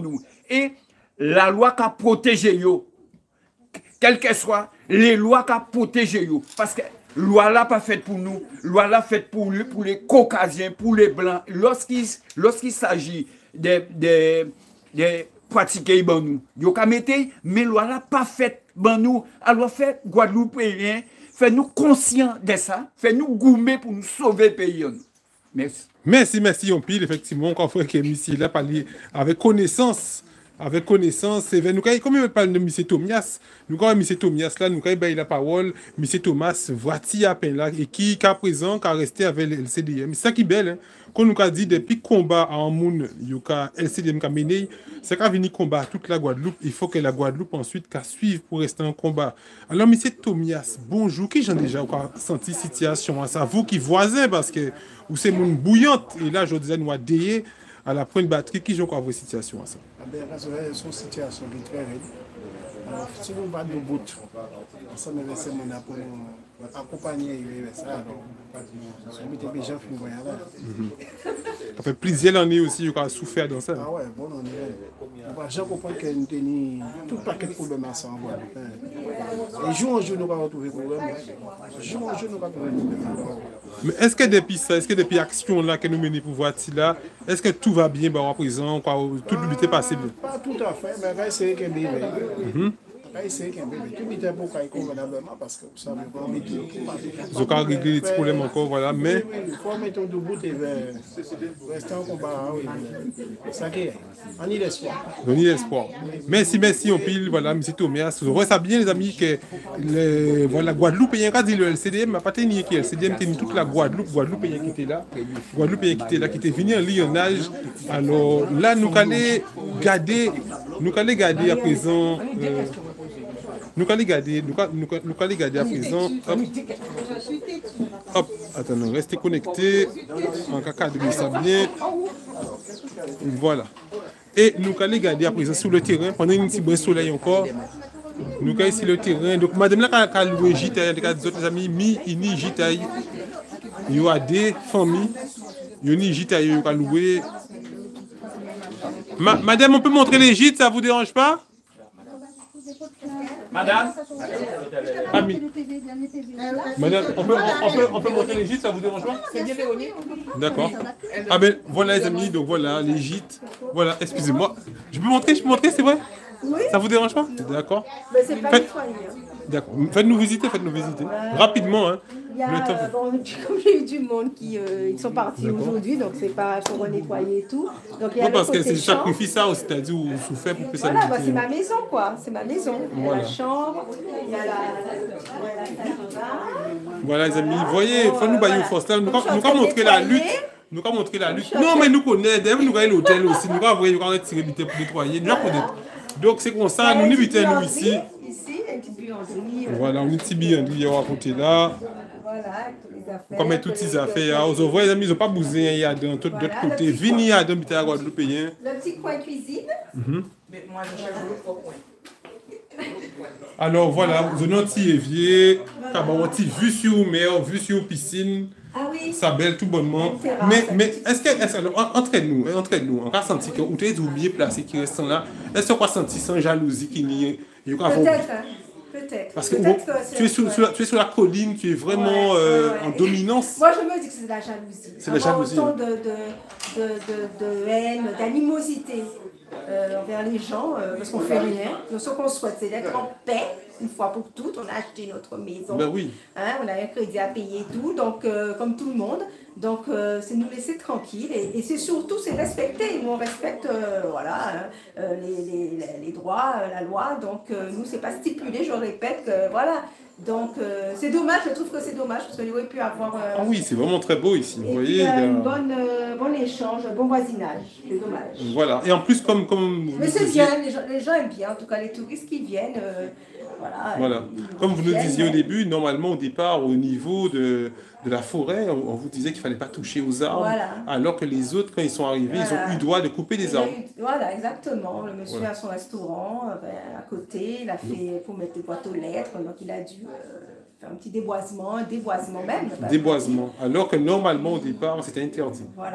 et la loi qui a protégé yo. Quelles que soient les lois qui a protégé yo. Parce que la loi là pas faite pour nous, la loi là faite pour, pour les caucasiens, pour les blancs. Lorsqu'il lorsqu'il s'agit de, de, de pratiquer ben nous, yo ka mette, mais la loi là pas faite ben nous, alors fait Guadeloupéen, fait nous conscients de ça, fait nous goumer pour nous sauver le pays. Merci. Merci, merci, on pile, effectivement, quand on fait que ici là parler avec connaissance. Avec connaissance, c'est nous comme il parle de M. Thomas, nous quand M. Thomas là, nous quand il la parole, M. Thomas voici à peine là et qui qu'à présent qu'a resté avec le L C D M. C'est ça qui est belle hein. Quand nous a dit depuis combat en moun, yoka L C D M qu'a mené, c'est qu'a venir combat toute la Guadeloupe, il faut que la Guadeloupe ensuite qu'a suivre pour rester en combat. Alors M. Thomas, bonjour, qui j'en déjà senti situation ça vous qui voisin parce que ou c'est moun bouillante et là je disais nous a déyé à la pointe batterie qui j'ai encore vos situations à ça. C'est une situation qui est très raide. Si vous parlez de bout, ça me laisse mon pour accompagner ça. Donc, déjà fini là. Ça fait plusieurs années aussi qu'on a souffert dans ça. Ah ouais, bon année. Je comprends que nous avons tout paquet de problèmes à ça en Guadeloupe. Et jour en jour, nous allons retrouver des problèmes. Jour en jour, nous allons retrouver des problèmes. Mais est-ce que depuis ça, est-ce que depuis l'action là que nous menons pour voir là, est-ce que tout va bien bah, à présent, quoi, tout est passé bien? Pas tout à fait, mais là, c'est qu'un bébé. Là, c'est qu'un bébé. Tout est pour qu'il convenablement parce que vous savez, vous mettez Ils ont qu'à régler les petits problèmes encore, voilà, mais... Il faut mettre debout et rester en combat. C'est ça qui est. On y l'espoir. On y l'espoir. Merci, merci, on pile, voilà, M. Thomas. Vous voyez ça bien, les amis, que le, voilà, Guadeloupe, il y a un dit le L C D M, mais pas tenu qui le L C D M, tenu toute la Guadeloupe, Guadeloupe, il y a qui était là, Guadeloupe, il y a qui était là, qui était venu en lionnage. Alors là, nous allons garder, nous allons garder à présent. Euh, Nous allons garder, nous allons garder à présent. Hop, hop, attends, restez connectés. En cas de ça bien. Voilà. Et nous allons garder à présent sur le terrain pendant une petite soleil encore. Nous allons ici le terrain. Donc, madame là, quand elle a loué Gitaï, des autres amis, mi, ini, Gitaï. Il y a des familles. Il y a des Gitaï, il y a loué. Madame, on peut montrer les gîtes, ça vous dérange pas? Madame Ami. Madame, on peut, on, peut, on peut montrer les gîtes, ça vous dérange pas? D'accord. Ah ben voilà les amis, donc voilà les gîtes. Voilà, excusez-moi. Je peux montrer, je peux montrer, c'est vrai? Oui. Ça vous dérange pas? D'accord. Mais c'est pas nettoyé. D'accord. Faites-nous visiter, faites-nous visiter. Rapidement, hein. Il y a, euh, bon, comme j'ai eu du monde qui euh, ils sont partis aujourd'hui, donc c'est pas pour nettoyer et tout. Donc il y a non, parce que c'est champ. sacrifice ça, c'est-à-dire où vous souffrez pour que ça. Voilà, bah, c'est ma maison quoi, c'est ma maison. Il y a voilà. la chambre, il y a la. Voilà, voilà les amis, vous voyez, il faut nous bailler au force là, nous allons montrer la lutte. Nous allons montrer la lutte. Non, mais nous connaissons, nous allons l'hôtel aussi, nous allons envoyer, nous allons retirer pour nettoyer. Nous connaissons. Donc c'est comme ça, nous nous mettons nous ici. Ici, une petite buanderie. Voilà, une petite buanderie à côté là. Voilà, toutes les affaires. Comme toutes ces affaires, vous voyez les amis, ils n'ont pas bougé, il y a de l'autre côté. Vini, il y a de l'autre Guadeloupe. Le petit coin cuisine. Mais moi, je cherche l'autre coin. Alors voilà, vous avez un petit évier, un petit vue sur mer, vue sur piscine. Ah oui. Ça belle tout bonnement. Mais, mais est-ce que, est-ce que entraîne-nous, entraîne-nous, on a senti que vous avez oublié placer qui reste là. Est-ce qu'on a senti sans jalousie qui n'y peut-être, hein. Peut-être. Parce que, Peut bon, que tu, es sur, sur, tu es sur la colline, tu es vraiment ouais, euh, ouais, ouais. en dominance. Moi, je me dis que c'est de la jalousie. C'est de la jalousie. Autant de, de, de, de, de haine, d'animosité euh, envers les gens, euh, parce qu'on ne fait rien. Nous, ce qu'on souhaite, c'est d'être en paix, une fois pour toutes. On a acheté notre maison. Ben oui. Hein, on a un crédit à payer et tout, donc, euh, comme tout le monde. Donc, euh, c'est nous laisser tranquilles. Et, et c'est surtout, c'est respecter. Nous, on respecte euh, voilà, euh, les, les, les droits, euh, la loi. Donc, euh, nous, c'est pas stipulé, je répète. Que, voilà. Donc, euh, c'est dommage, je trouve que c'est dommage, parce qu'il aurait pu avoir... Euh, ah oui, c'est vraiment très beau ici. Vous et voyez, puis, il y a il y a... un bon, euh, bon échange, un bon voisinage. C'est dommage. Voilà. Et en plus, comme... comme Mais c'est bien, les gens, les gens aiment bien. En tout cas, les touristes qui viennent... Euh, Voilà, voilà. Comme vous nous disiez au début, normalement au départ, au niveau de, de la forêt, on, on vous disait qu'il ne fallait pas toucher aux arbres, voilà. Alors que les autres, quand ils sont arrivés, voilà. Ils ont eu droit de couper des arbres. Voilà, exactement. Le monsieur voilà. a son restaurant euh, à côté, il a fait pour mettre des boîtes aux lettres, donc il a dû euh, faire un petit déboisement, un déboisement même. Déboisement, alors que normalement au départ, c'était interdit. Voilà.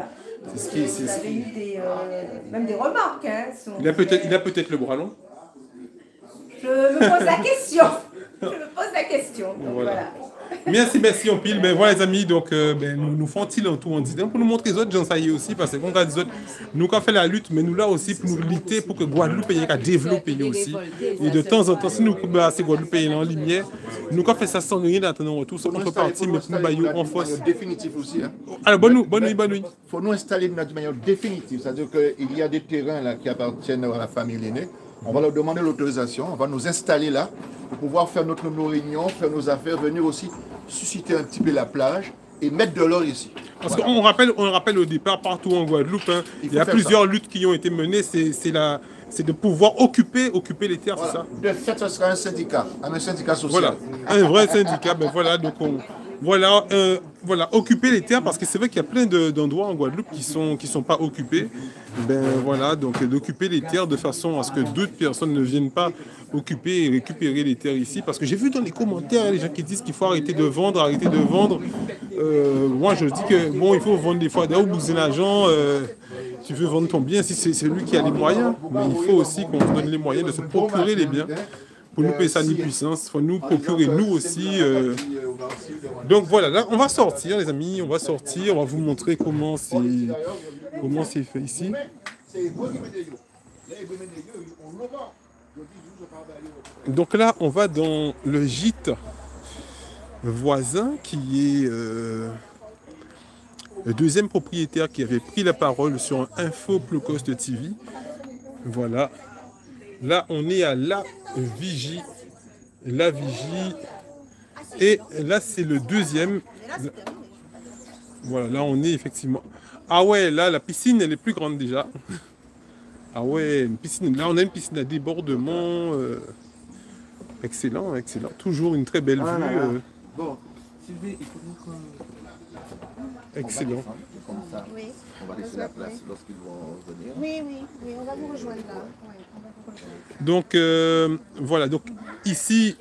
C'est ce qui est, Vous avez eu des, euh, même des remarques. Hein, sont il a peut-être très... il a peut-être le bras long. Je me pose la question. Je me pose la question. Donc, Voilà. voilà. Merci, merci en pile. Ben voilà les amis, donc euh, ben, nous, nous font-ils un tour en disant pour nous montrer les autres gens ça y est aussi, parce que quand on regarde les autres, nous quand on fait la lutte, mais nous là aussi pour nous lutter pour que Guadeloupe ait qu'à développer aussi. Et de temps en temps, si nous coupons assez Guadeloupe en lumière, nous quand on fait ça sans rien d'attendre retour, sans contrepartie, mais pour nous bailler en force. Définitif aussi. Hein. Alors bonne nuit, bonne nuit, bonne nuit. Il faut nous installer de manière définitive, c'est-à-dire qu'il y a des terrains là qui appartiennent à la famille Lenné. On va leur demander l'autorisation, on va nous installer là pour pouvoir faire notre, nos réunions, faire nos affaires, venir aussi susciter un petit peu la plage et mettre de l'or ici. Parce Voilà. qu'on rappelle, on rappelle au départ, partout en Guadeloupe, hein, Il il, faut y a faire plusieurs ça. luttes qui ont été menées, c'est la... c'est de pouvoir occuper, occuper les terres, Voilà. c'est ça? De fait, ce sera un syndicat, un syndicat social. Voilà, un vrai syndicat, ben voilà, donc on... Voilà, euh, voilà, occuper les terres, parce que c'est vrai qu'il y a plein de- d'endroits en Guadeloupe qui sont, qui sont pas occupés. Ben voilà, donc d'occuper les terres de façon à ce que d'autres personnes ne viennent pas occuper et récupérer les terres ici. Parce que j'ai vu dans les commentaires les gens qui disent qu'il faut arrêter de vendre, arrêter de vendre. Euh, moi je dis que bon, il faut vendre des fois. D'ailleurs, vous êtes l'agent, euh, tu veux vendre ton bien, si c'est celui qui a les moyens. Mais il faut aussi qu'on se donne les moyens de se procurer les biens. Pour nous payer ça ni puissance, il faut nous procurer nous aussi. euh. Donc voilà, là on va sortir les amis, on va sortir, on va vous montrer comment c'est comment c'est fait ici. Donc là on va dans le gîte voisin qui est euh, le deuxième propriétaire qui avait pris la parole sur Info Ploucoste T V. Voilà. Là, on est à la Vigie. La Vigie. Et là, c'est le deuxième. Voilà, là, on est effectivement. Ah ouais, là, la piscine, elle est plus grande déjà. Ah ouais, une piscine. Là, on a une piscine à débordement. euh, Excellent, excellent. Toujours une très belle vue. euh, Bon, Excellent. comme ça, Oui. on va laisser la place lorsqu'ils vont venir. Oui, oui, oui, on va vous rejoindre là. Oui, on va vous rejoindre. Donc euh, voilà, donc ici,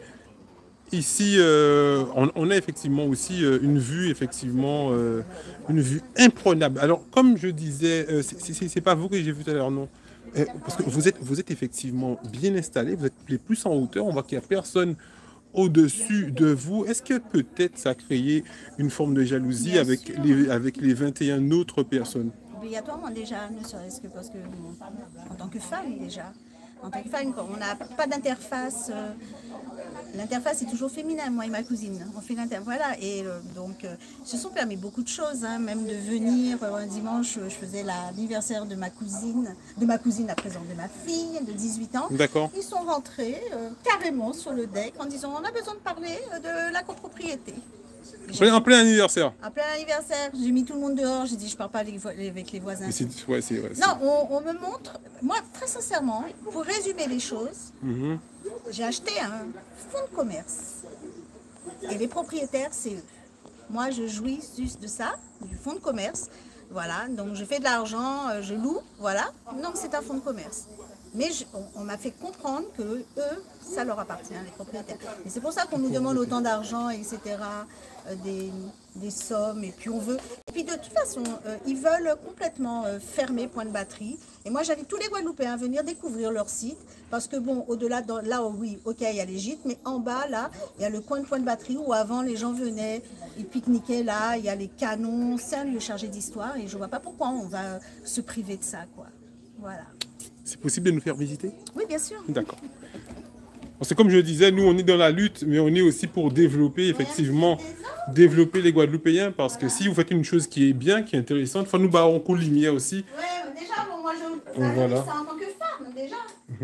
ici euh, on, on a effectivement aussi euh, une vue, effectivement, euh, une vue imprenable. Alors comme je disais, euh, c'est- c'est c'est pas vous que j'ai vu tout à l'heure, non. Euh, parce que vous êtes, vous êtes effectivement bien installé, vous êtes les plus en hauteur, on voit qu'il n'y a personne au-dessus de vous. Est-ce que peut-être ça a créé une forme de jalousie Bien avec sûr. les, avec les vingt et un autres personnes? Obligatoirement déjà, ne serait-ce que parce que bon, en tant que femme déjà, en tant que femme, quand on n'a pas d'interface, euh, l'interface est toujours féminin, moi et ma cousine, on fait l'inter, voilà, et euh, donc euh, ils se sont permis beaucoup de choses, hein, même de venir euh, un dimanche, euh, je faisais l'anniversaire de ma cousine, de ma cousine à présent de ma fille de dix-huit ans. D'accord. Ils sont rentrés euh, carrément sur le deck en disant on a besoin de parler euh, de la copropriété. En plein anniversaire. En plein anniversaire, j'ai mis tout le monde dehors, j'ai dit je parle pas avec avec les voisins. Mais c'est- ouais, c'est- ouais, c'est- Non, on, on me montre, moi très sincèrement, pour résumer les choses, Mhm. j'ai acheté un fonds de commerce. Et les propriétaires, c'est eux. Moi, je jouis juste de ça, du fonds de commerce. Voilà, donc je fais de l'argent, euh, je loue, voilà. Donc c'est un fonds de commerce. Mais je- on, on m'a fait comprendre que eux, ça leur appartient, les propriétaires. Et c'est pour ça qu'on nous demande autant d'argent, et cetera, euh, des, des sommes, et puis on veut. Et puis de toute façon, euh, ils veulent complètement euh, fermer Point de Batterie. Et moi, j'invite tous les Guadeloupéens à venir découvrir leur site, parce que bon, au-delà, de- là, oh oui, ok, il y a les gîtes, mais en bas, là, il y a le coin de Point de Batterie où avant les gens venaient, ils pique-niquaient là, il y a les canons, c'est un lieu chargé d'histoire, et je vois pas pourquoi on va se priver de ça, quoi. Voilà. C'est possible de nous faire visiter? Oui, bien sûr. D'accord. Bon, c'est comme je disais, nous on est dans la lutte, mais on est aussi pour développer, effectivement, développer les Guadeloupéens, parce que si vous faites une chose qui est bien, qui est intéressante, il faut nous barrer un coup de lumière aussi. Ouais, déjà, bon, moi, je Voilà. ça en tant que femme, déjà.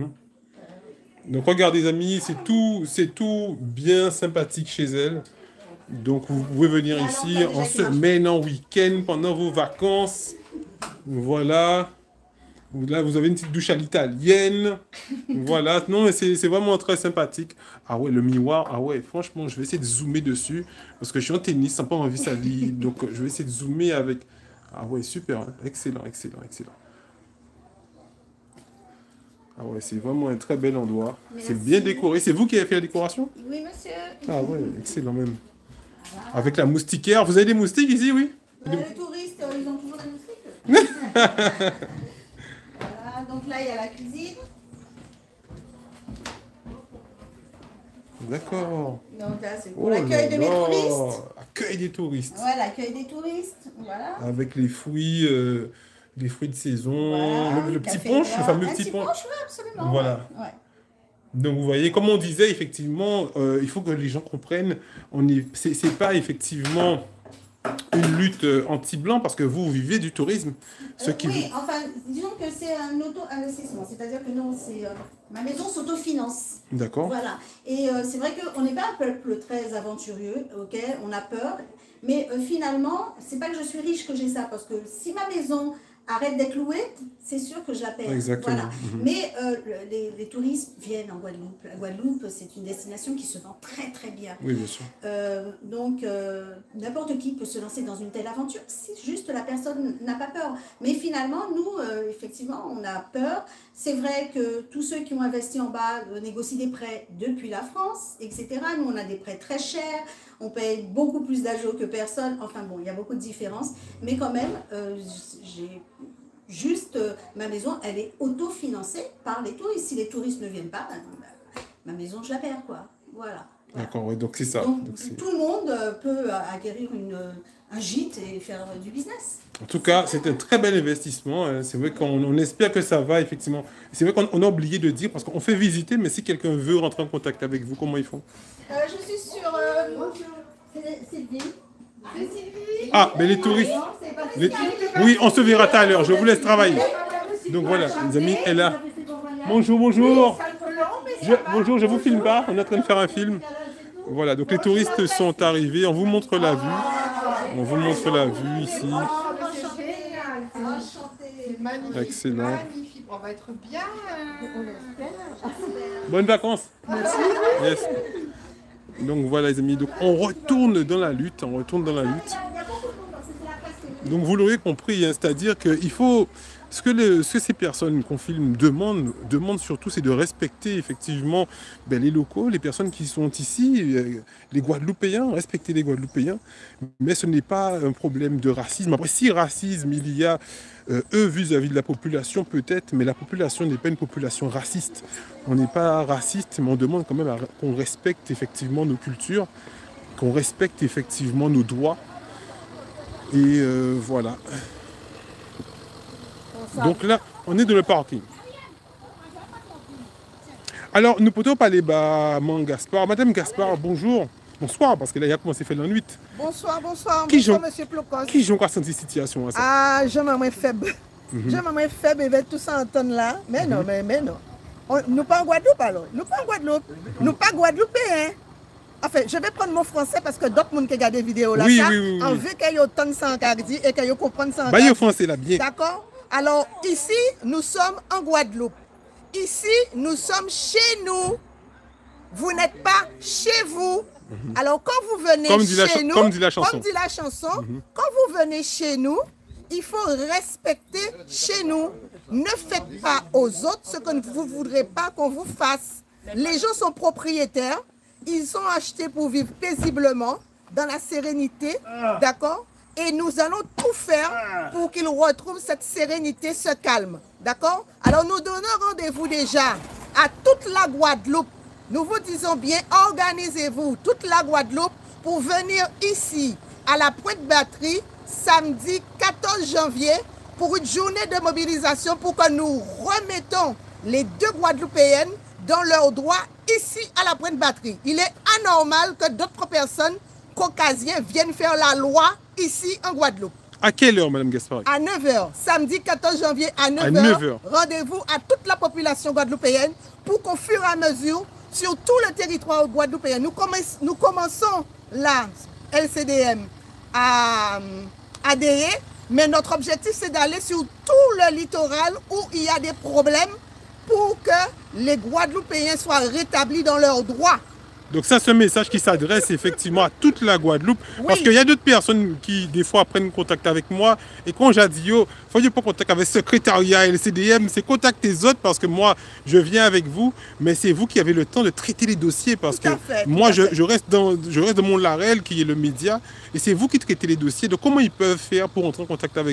Donc regardez les amis, c'est tout, c'est tout bien sympathique chez elle. Donc vous pouvez venir Et alors, ici t'as déjà en qui marche semaine, en week-end, pendant vos vacances. Voilà. Là, vous avez une petite douche à l'italienne. Voilà. Non, mais c'est c'est vraiment très sympathique. Ah ouais, le miroir. Ah ouais, franchement, je vais essayer de zoomer dessus. Parce que je suis en tennis, sans pas envie ça lit. Donc, je vais essayer de zoomer avec... Ah ouais, super. Hein. Excellent, excellent, excellent. Ah ouais, c'est vraiment un très bel endroit. C'est bien décoré. C'est vous qui avez fait la décoration? Oui, monsieur. Ah ouais, excellent même. Avec la moustiquaire. Vous avez des moustiques ici, oui? Euh, les touristes, euh, ils ont toujours des moustiques. Voilà, donc là, il y a la cuisine. D'accord. Donc là, c'est pour Oh l'accueil là de mes là. touristes. Accueil des touristes. Ouais, l'accueil des touristes, voilà. Avec les fruits, euh, les fruits de saison, Voilà, le, le petit café punch, noir. le fameux Un petit petit punch. punch, oui, absolument. Voilà. Ouais, ouais. Donc vous voyez, comme on disait, effectivement, euh, il faut que les gens comprennent, on est, c'est, c'est pas effectivement une lutte euh, anti-blanc parce que vous, vous vivez du tourisme. Ce Euh, qui oui, vous- enfin, disons que c'est un auto-investissement, c'est-à-dire que non, c'est euh, ma maison s'autofinance. D'accord. Voilà. Et euh, c'est vrai qu'on n'est pas un peuple très aventurieux, ok, on a peur, mais euh, finalement, c'est pas que je suis riche que j'ai ça, parce que si ma maison arrête d'être louée, c'est sûr que je la perds. Exactement. Voilà. Mhm. Mais euh, le- les, les touristes viennent en Guadeloupe. La Guadeloupe, c'est une destination qui se vend très très bien. Oui, bien sûr. Euh, donc, euh, n'importe qui peut se lancer dans une telle aventure si juste la personne n'a pas peur. Mais finalement, nous, euh, effectivement, on a peur. C'est vrai que tous ceux qui ont investi en bas euh, négocient des prêts depuis la France, et cetera. Nous, on a des prêts très chers. On paye beaucoup plus d'agio que personne. Enfin bon, il y a beaucoup de différences. Mais quand même, euh, j'ai juste euh, ma maison, elle est autofinancée par les touristes. Si les touristes ne viennent pas, ben, ben, ma maison, je la perds, quoi. Voilà. Voilà. D'accord, ouais, donc c'est ça. Donc, Donc, c'est- tout le monde euh, peut euh, acquérir une, euh, un gîte et faire euh, du business. En tout cas, c'est un très bel investissement. hein. C'est vrai qu'on on espère que ça va, effectivement. C'est vrai qu'on on a oublié de dire, parce qu'on fait visiter, mais si quelqu'un veut rentrer en contact avec vous, comment ils font? Euh, je suis sur... Euh, c'est Sylvie. C'est Sylvie. Ah, mais les touristes... Non, c'est pas les- Oui, on se verra tout à l'heure. Je vous laisse travailler. Donc voilà, les amis, elle est là. Bonjour, bonjour. Je, bonjour, je vous filme pas. On est en train de faire un film. Voilà, donc les touristes sont arrivés. On vous montre la vue. On vous montre la vue ici. C'est magnifique. Excellent. Magnifique. On va être bien. Bonnes vacances. Merci. Yes. Donc voilà les amis, donc on retourne dans la lutte, on retourne dans la lutte. Donc vous l'aurez compris, hein, c'est-à-dire qu'il faut, ce que, les, ce que ces personnes qu'on filme demandent, demandent surtout, c'est de respecter effectivement ben, les locaux, les personnes qui sont ici, euh, les Guadeloupéens, respecter les Guadeloupéens. Mais ce n'est pas un problème de racisme. Après, si racisme il y a, euh, eux vis-à-vis de la population peut-être, mais la population n'est pas une population raciste. On n'est pas raciste, mais on demande quand même à- qu'on respecte effectivement nos cultures, qu'on respecte effectivement nos droits. Et euh, voilà. Donc là, on est dans le parking. Alors, nous pouvons parler à Mme Gaspard. Madame Gaspard, bonjour. Bonsoir, parce que là, il y a commencé à faire la nuit. Bonsoir, bonsoir, Qui bonsoir, j'en- monsieur Plocos. Qui j'ai encore senti cette situation à ça? Ah, je m'en suis faible. Mhm. Je m'en suis faible, et tout ça entendre là. Mais non, mais, mais non. On- nous pas en Guadeloupe alors. Nous pas en Guadeloupe. Nous pas Guadeloupéens. Enfin, je vais prendre mon français parce que d'autres gens qui regardent des vidéos là, Oui, ça, oui, oui, oui. on veut qu'ils entendent ça en Cardi et qu'ils comprennent ça en Bah, il est Cardi. français là, bien. D'accord? Alors, ici, nous sommes en Guadeloupe. Ici, nous sommes chez nous. Vous n'êtes pas chez vous. Alors, quand vous venez Comme dit la chez cha- nous, comme dit la chanson. comme dit la chanson, quand vous venez chez nous, il faut respecter chez nous. Ne faites pas aux autres ce que vous ne voudrez pas qu'on vous fasse. Les gens sont propriétaires. Ils ont acheté pour vivre paisiblement, dans la sérénité, d'accord? Et nous allons tout faire pour qu'ils retrouvent cette sérénité, ce calme, d'accord? Alors nous donnons rendez-vous déjà à toute la Guadeloupe. Nous vous disons bien, organisez-vous, toute la Guadeloupe, pour venir ici, à la Pointe-Batterie, samedi quatorze janvier, pour une journée de mobilisation pour que nous remettons les deux Guadeloupéennes dans leurs droits ici à la Pointe-Batterie. Il est anormal que d'autres personnes caucasiennes viennent faire la loi ici en Guadeloupe. À quelle heure, Madame Gaspard? À neuf heures, samedi quatorze janvier à neuf heures, neuf heures. rendez-vous à toute la population guadeloupéenne pour qu'au fur et à mesure, sur tout le territoire guadeloupéen, nous, commence- nous commençons la L C D M à à adhérer, mais notre objectif c'est d'aller sur tout le littoral où il y a des problèmes pour que les Guadeloupéens soient rétablis dans leurs droits. Donc ça, c'est un message qui s'adresse effectivement à toute la Guadeloupe. Oui. Parce qu'il y a d'autres personnes qui, des fois, prennent contact avec moi. Et quand j'ai dit, oh, il faut pas contact avec le secrétariat et le C D M, c'est contacter les autres parce que moi, je viens avec vous. Mais c'est vous qui avez le temps de traiter les dossiers. Parce Tout à que fait, tout moi, à je, fait. je reste dans, je reste dans mon Larel, qui est le média. Et c'est vous qui traitez les dossiers. Donc comment ils peuvent faire pour entrer en contact avec vous?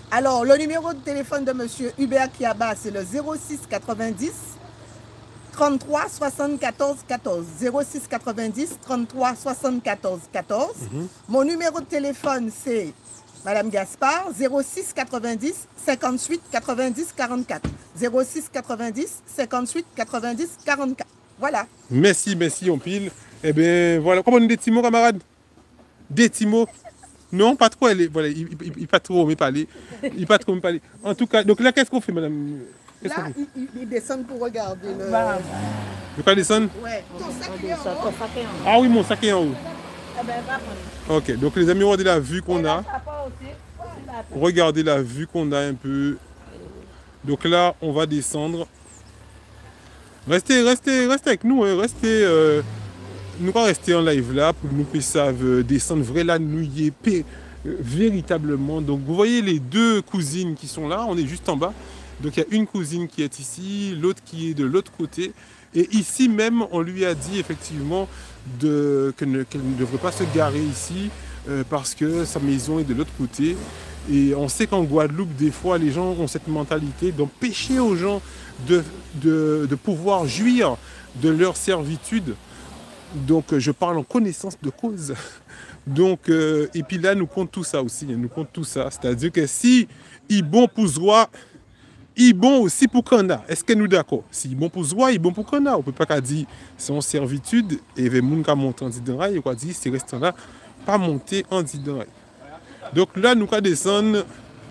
Alors, le numéro de téléphone de M. Hubert Kiaba, c'est le zéro six quatre-vingt-dix trente-trois soixante-quatorze quatorze. zéro six quatre-vingt-dix trente-trois soixante-quatorze quatorze. Mm-hmm. Mon numéro de téléphone, c'est Madame Gaspard, zéro six quatre-vingt-dix cinquante-huit quatre-vingt-dix quarante-quatre. zéro six quatre-vingt-dix cinquante-huit quatre-vingt-dix quarante-quatre. Voilà. Merci, merci, on pile. Eh bien, voilà. Comment on dit des petits mots, camarades? Des petits mots? Non, pas trop. Elle est, voilà, il ne pas trop me parler. Il pas trop me parler. En tout cas, donc là, qu'est-ce qu'on fait, madame? Là, ils il, il descendent pour regarder le... Voilà. De quoi descendre? Ouais. Ton sac est en haut. Ah oui, mon sac est en haut. Eh ben, va prendre. Ok, donc les amis, regardez la vue qu'on a. Regardez la vue qu'on a un peu. Donc là, on va descendre. Restez, restez, restez avec nous, hein. Restez... Euh... Nous allons rester en live là pour que nous puissions descendre vrai là, nous y est véritablement. Donc vous voyez les deux cousines qui sont là, on est juste en bas. Donc il y a une cousine qui est ici, l'autre qui est de l'autre côté. Et ici même, on lui a dit effectivement de, qu'elle ne, qu'elle ne devrait pas se garer ici euh, parce que sa maison est de l'autre côté. Et on sait qu'en Guadeloupe, des fois, les gens ont cette mentalité d'empêcher aux gens de, de, de pouvoir jouir de leur servitude. Donc je parle en connaissance de cause. Donc, euh, et puis là, nous compte tout ça aussi. Nous compte tout ça. C'est-à-dire que si il est bon pour Zoua, il est bon aussi pour Kana. Est-ce que nous d'accord? Si il est bon pour Zoua, il est bon pour Kana. On ne peut pas dire c'est en servitude et les gens qui montent en Didanraï, on dire ces restants-là pas monter en Didanraï. Donc là, nous allons descendre.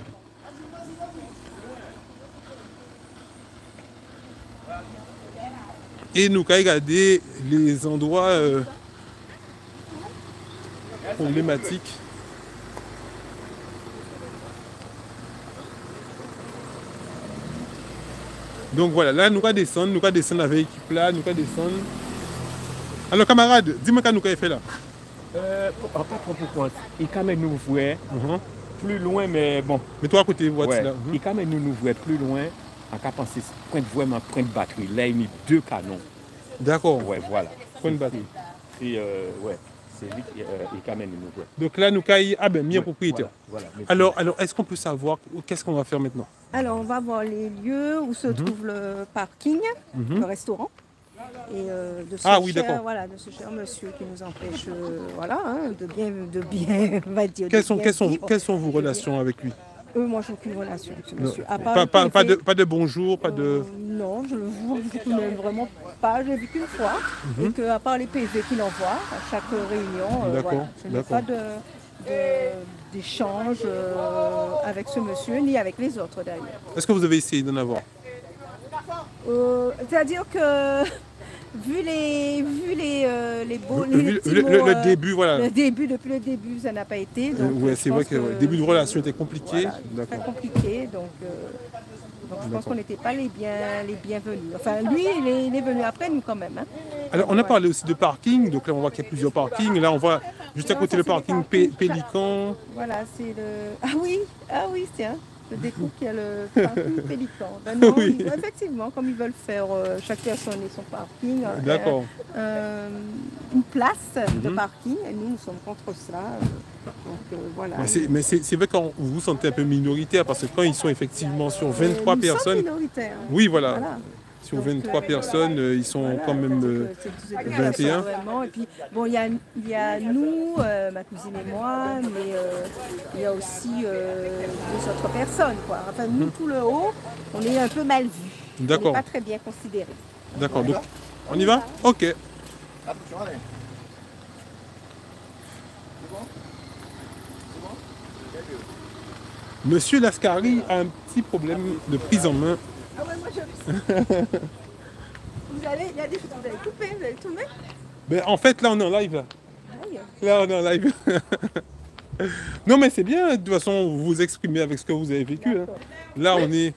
Et nous allons regarder les endroits euh, problématiques. Donc voilà, là nous allons descendre, nous allons descendre avec l'équipe là, nous allons descendre. Alors camarades, dis-moi quand nous allons faire là. Euh, pas trop pourquoi. Il quand même nous voit uh-huh. plus loin, mais bon. Mais toi à côté, vous ouais. là. Uh-huh. Il quand même nous nous voit plus loin. En cas penser pointe vraiment point de batterie. Là il met deux canons. D'accord. Ouais, voilà. Point de batterie. Et euh, ouais, c'est lui qui euh, quand même nous voit. Donc là nous caillons ah ben bien ouais, propriétaire. Voilà, voilà. Alors alors est-ce qu'on peut savoir qu'est-ce qu'on va faire maintenant? Alors on va voir les lieux où se mm-hmm. trouve le parking, mm-hmm. le restaurant. Et euh, de ce ah, oui, cher, voilà, de ce cher monsieur qui nous empêche euh, voilà, hein, de bien, de bien, on va dire. Quelles sont, quelles sont, quelles sont vos relations avec lui? Euh, moi, j'ai aucune relation avec ce monsieur. À part pas, pas, pas, de, pas de bonjour, pas de... Euh, non, je ne le vois vraiment pas. J'ai vu qu'une fois. Mm-hmm. Et qu'à part les P V qu'il envoie à chaque réunion, euh, voilà, je n'ai pas de, de, d'échange euh, avec ce monsieur, ni avec les autres d'ailleurs. Est-ce que vous avez essayé d'en avoir? euh, C'est-à-dire que... Vu les, vu les, euh, les beaux, les, le, les le, mots, le, le début, voilà. Le début, depuis le début, ça n'a pas été. Donc, euh, ouais, c'est vrai que, que le début de relation était compliqué. Voilà, très compliqué, donc, euh, donc je pense qu'on n'était pas les, bien, les bienvenus. Enfin, lui, il est, il est venu après nous quand même. Hein. Alors, on a parlé aussi de parking, donc là, on voit qu'il y a plusieurs parkings. Là, on voit juste à côté le parking Pélican. Voilà, c'est le... Ah oui, ah oui, tiens. Je découvre qu'il y a le parking Pélican. Ben non, oui. ils, effectivement, comme ils veulent faire euh, chaque personne et son parking, d'accord. Euh, euh, une place mm-hmm. de parking, et nous, nous sommes contre cela. Euh, donc euh, voilà. Mais c'est, mais c'est, c'est vrai quand vous vous sentez un peu minoritaire, parce que quand ils sont effectivement sur vingt-trois euh, personnes. Nous sommes minoritaires. Oui, voilà. voilà. Sur vingt-trois donc, personnes, euh, ils sont voilà, quand même euh, vingt et un. Vraiment. Et puis, bon, il y a, il y a nous, euh, ma cousine et moi, mais euh, il y a aussi euh, deux autres personnes, quoi. Enfin, nous, tout le haut, on est un peu mal vus. D'accord. On n'est pas très bien considérés. D'accord. Donc, on y va? Ok. Monsieur Lascari a un petit problème de prise en main. Ah ouais, moi j'ai vu ça. Vous allez, il y a des choses que vous allez couper, vous allez tourner? Ben, en fait, là, on est en live. Là, là on est en live. Non, mais c'est bien, de toute façon, vous vous exprimez avec ce que vous avez vécu. Hein. Là, on est...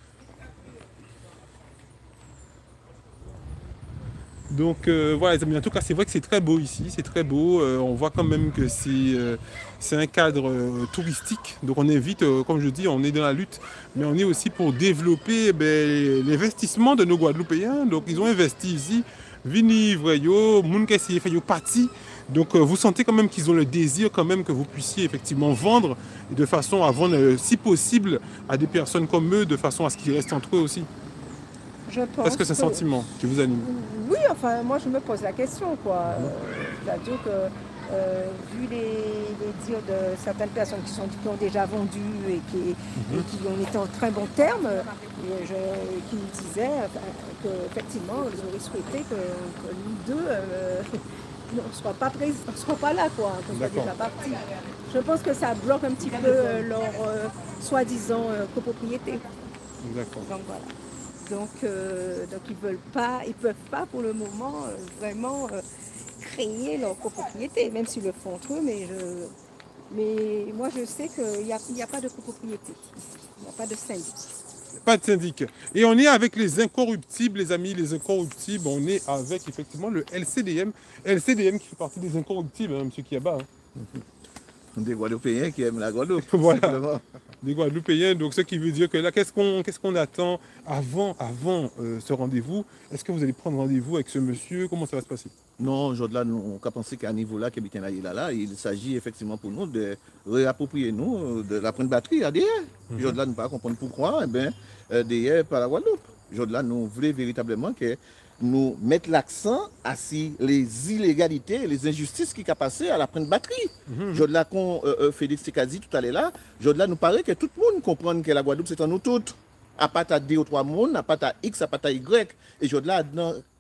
Donc euh, voilà les amis, en tout cas c'est vrai que c'est très beau ici, c'est très beau, euh, on voit quand même que c'est, euh, c'est un cadre euh, touristique, donc on invite, euh, comme je dis, on est dans la lutte, mais on est aussi pour développer ben, l'investissement de nos Guadeloupéens, donc ils ont investi ici, vini, voyo, moun qui fait yo parti Donc euh, vous sentez quand même qu'ils ont le désir quand même que vous puissiez effectivement vendre et de façon à vendre, euh, si possible, à des personnes comme eux, de façon à ce qu'ils restent entre eux aussi. Je pense Est-ce que c'est un que... sentiment qui vous anime? Oui, enfin, moi je me pose la question, quoi. Euh, C'est-à-dire que, euh, vu les, les dires de certaines personnes qui, sont, qui ont déjà vendu et qui, mm-hmm. et qui ont été en très bons termes, et je, qui nous disaient enfin, qu'effectivement, ils auraient souhaité que, que nous deux, euh, on ne soit pas, prés... soit pas là, quoi, qu'on soit déjà partis. Je pense que ça bloque un petit peu euh, leur euh, soi-disant euh, copropriété. D'accord. Donc voilà. Donc, euh, donc ils veulent pas, ils peuvent pas pour le moment euh, vraiment euh, créer leur copropriété, même s'ils le font entre eux, mais, je, mais moi je sais qu'il n'y a, il y a pas de copropriété, il n'y a pas de syndic. Pas de syndic. Et on est avec les incorruptibles, les amis, les incorruptibles, on est avec effectivement le L C D M. L C D M qui fait partie des incorruptibles, hein, M. Kiaba. Hein. Des Guadeloupéens qui aiment la Guadeloupe. Voilà. Des Guadeloupéens. Donc, ce qui veut dire que là, qu'est-ce qu'on qu'est-ce qu'on attend avant, avant euh, ce rendez-vous? Est-ce que vous allez prendre rendez-vous avec ce monsieur? Comment ça va se passer? Non, aujourd'hui, nous avons pensé qu'à niveau là, là, là, il s'agit effectivement pour nous de réapproprier nous de la prendre batterie à derrière. Mm-hmm. Aujourd'hui, nous ne pas comprendre pourquoi, eh bien, euh, derrière par la Guadeloupe. Aujourd'hui, nous voulons véritablement que nous mettre l'accent à si les illégalités, les injustices qui sont passées à la prendre batterie. Mm-hmm. Je là qu'on euh, euh, Félix Tikazi tout à l'heure là, je là nous paraît que tout le monde comprend que la Guadeloupe c'est en nous toutes. À part à deux ou trois mondes, à part à X, à part à Y. Et je là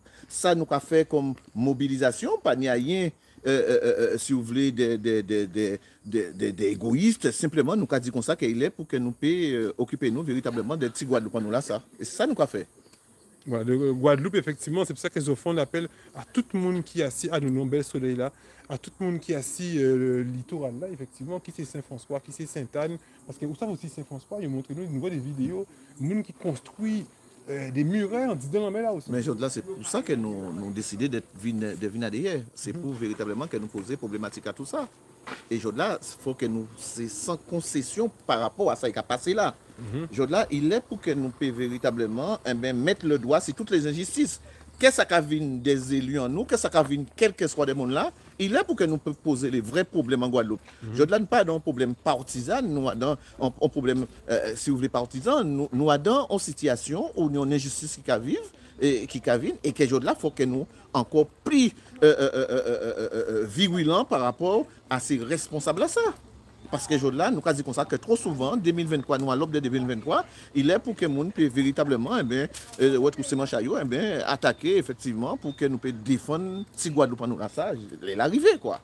ça nous a fait comme mobilisation, pas ni rien. Euh, euh, euh, si vous voulez, des, des, des, des, des, des, des égoïstes, simplement nous avons dit comme ça qu'il est pour que nous puissions euh, occuper nous véritablement des petits Guadeloupes nous là ça. Et c'est ça nous a fait. Voilà, le Guadeloupe, effectivement, c'est pour ça qu'ils offrent un appel à tout le monde qui est assis à nos bel soleil là, à tout le monde qui est assis euh, le littoral là, effectivement, qui c'est Saint-François, qui c'est Sainte-Anne, parce que vous savez aussi Saint-François, ils montrent nous, ils nous voient des vidéos, le monde qui construit euh, des murets en disant mais là aussi. Mais là, c'est pour ça que nous avons décidé de venir derrière. C'est pour mm-hmm. véritablement que nous poser problématique à tout ça. Et là, il faut que nous, c'est sans concession par rapport à ça qui a passé là. Mm-hmm. Là, il est pour que nous puissions véritablement eh bien, mettre le doigt sur toutes les injustices. Qu'est-ce qui a vu des élus en nous, qu'est-ce qui a vu quel que soit des mondes là, il est pour que nous puissions poser les vrais problèmes en Guadeloupe. Mm-hmm. Là, pas dans un problème partisan, nous avons un, un problème, euh, si vous voulez, partisan, nous, nous avons une situation où nous avons une injustice qui vivent. Et qui cavine et que là faut que nous encore plus euh, euh, euh, euh, euh, virulents par rapport à ces responsables à ça. Parce que là nous avons dit comme ça que trop souvent deux mille vingt-trois nous à l'aube de deux mille vingt-trois il est pour que nous puissions véritablement eh bien euh, retrousser manchaillot eh bien attaquer effectivement pour que nous puissions défendre si Guadeloupe nous là ça l'arrivée quoi.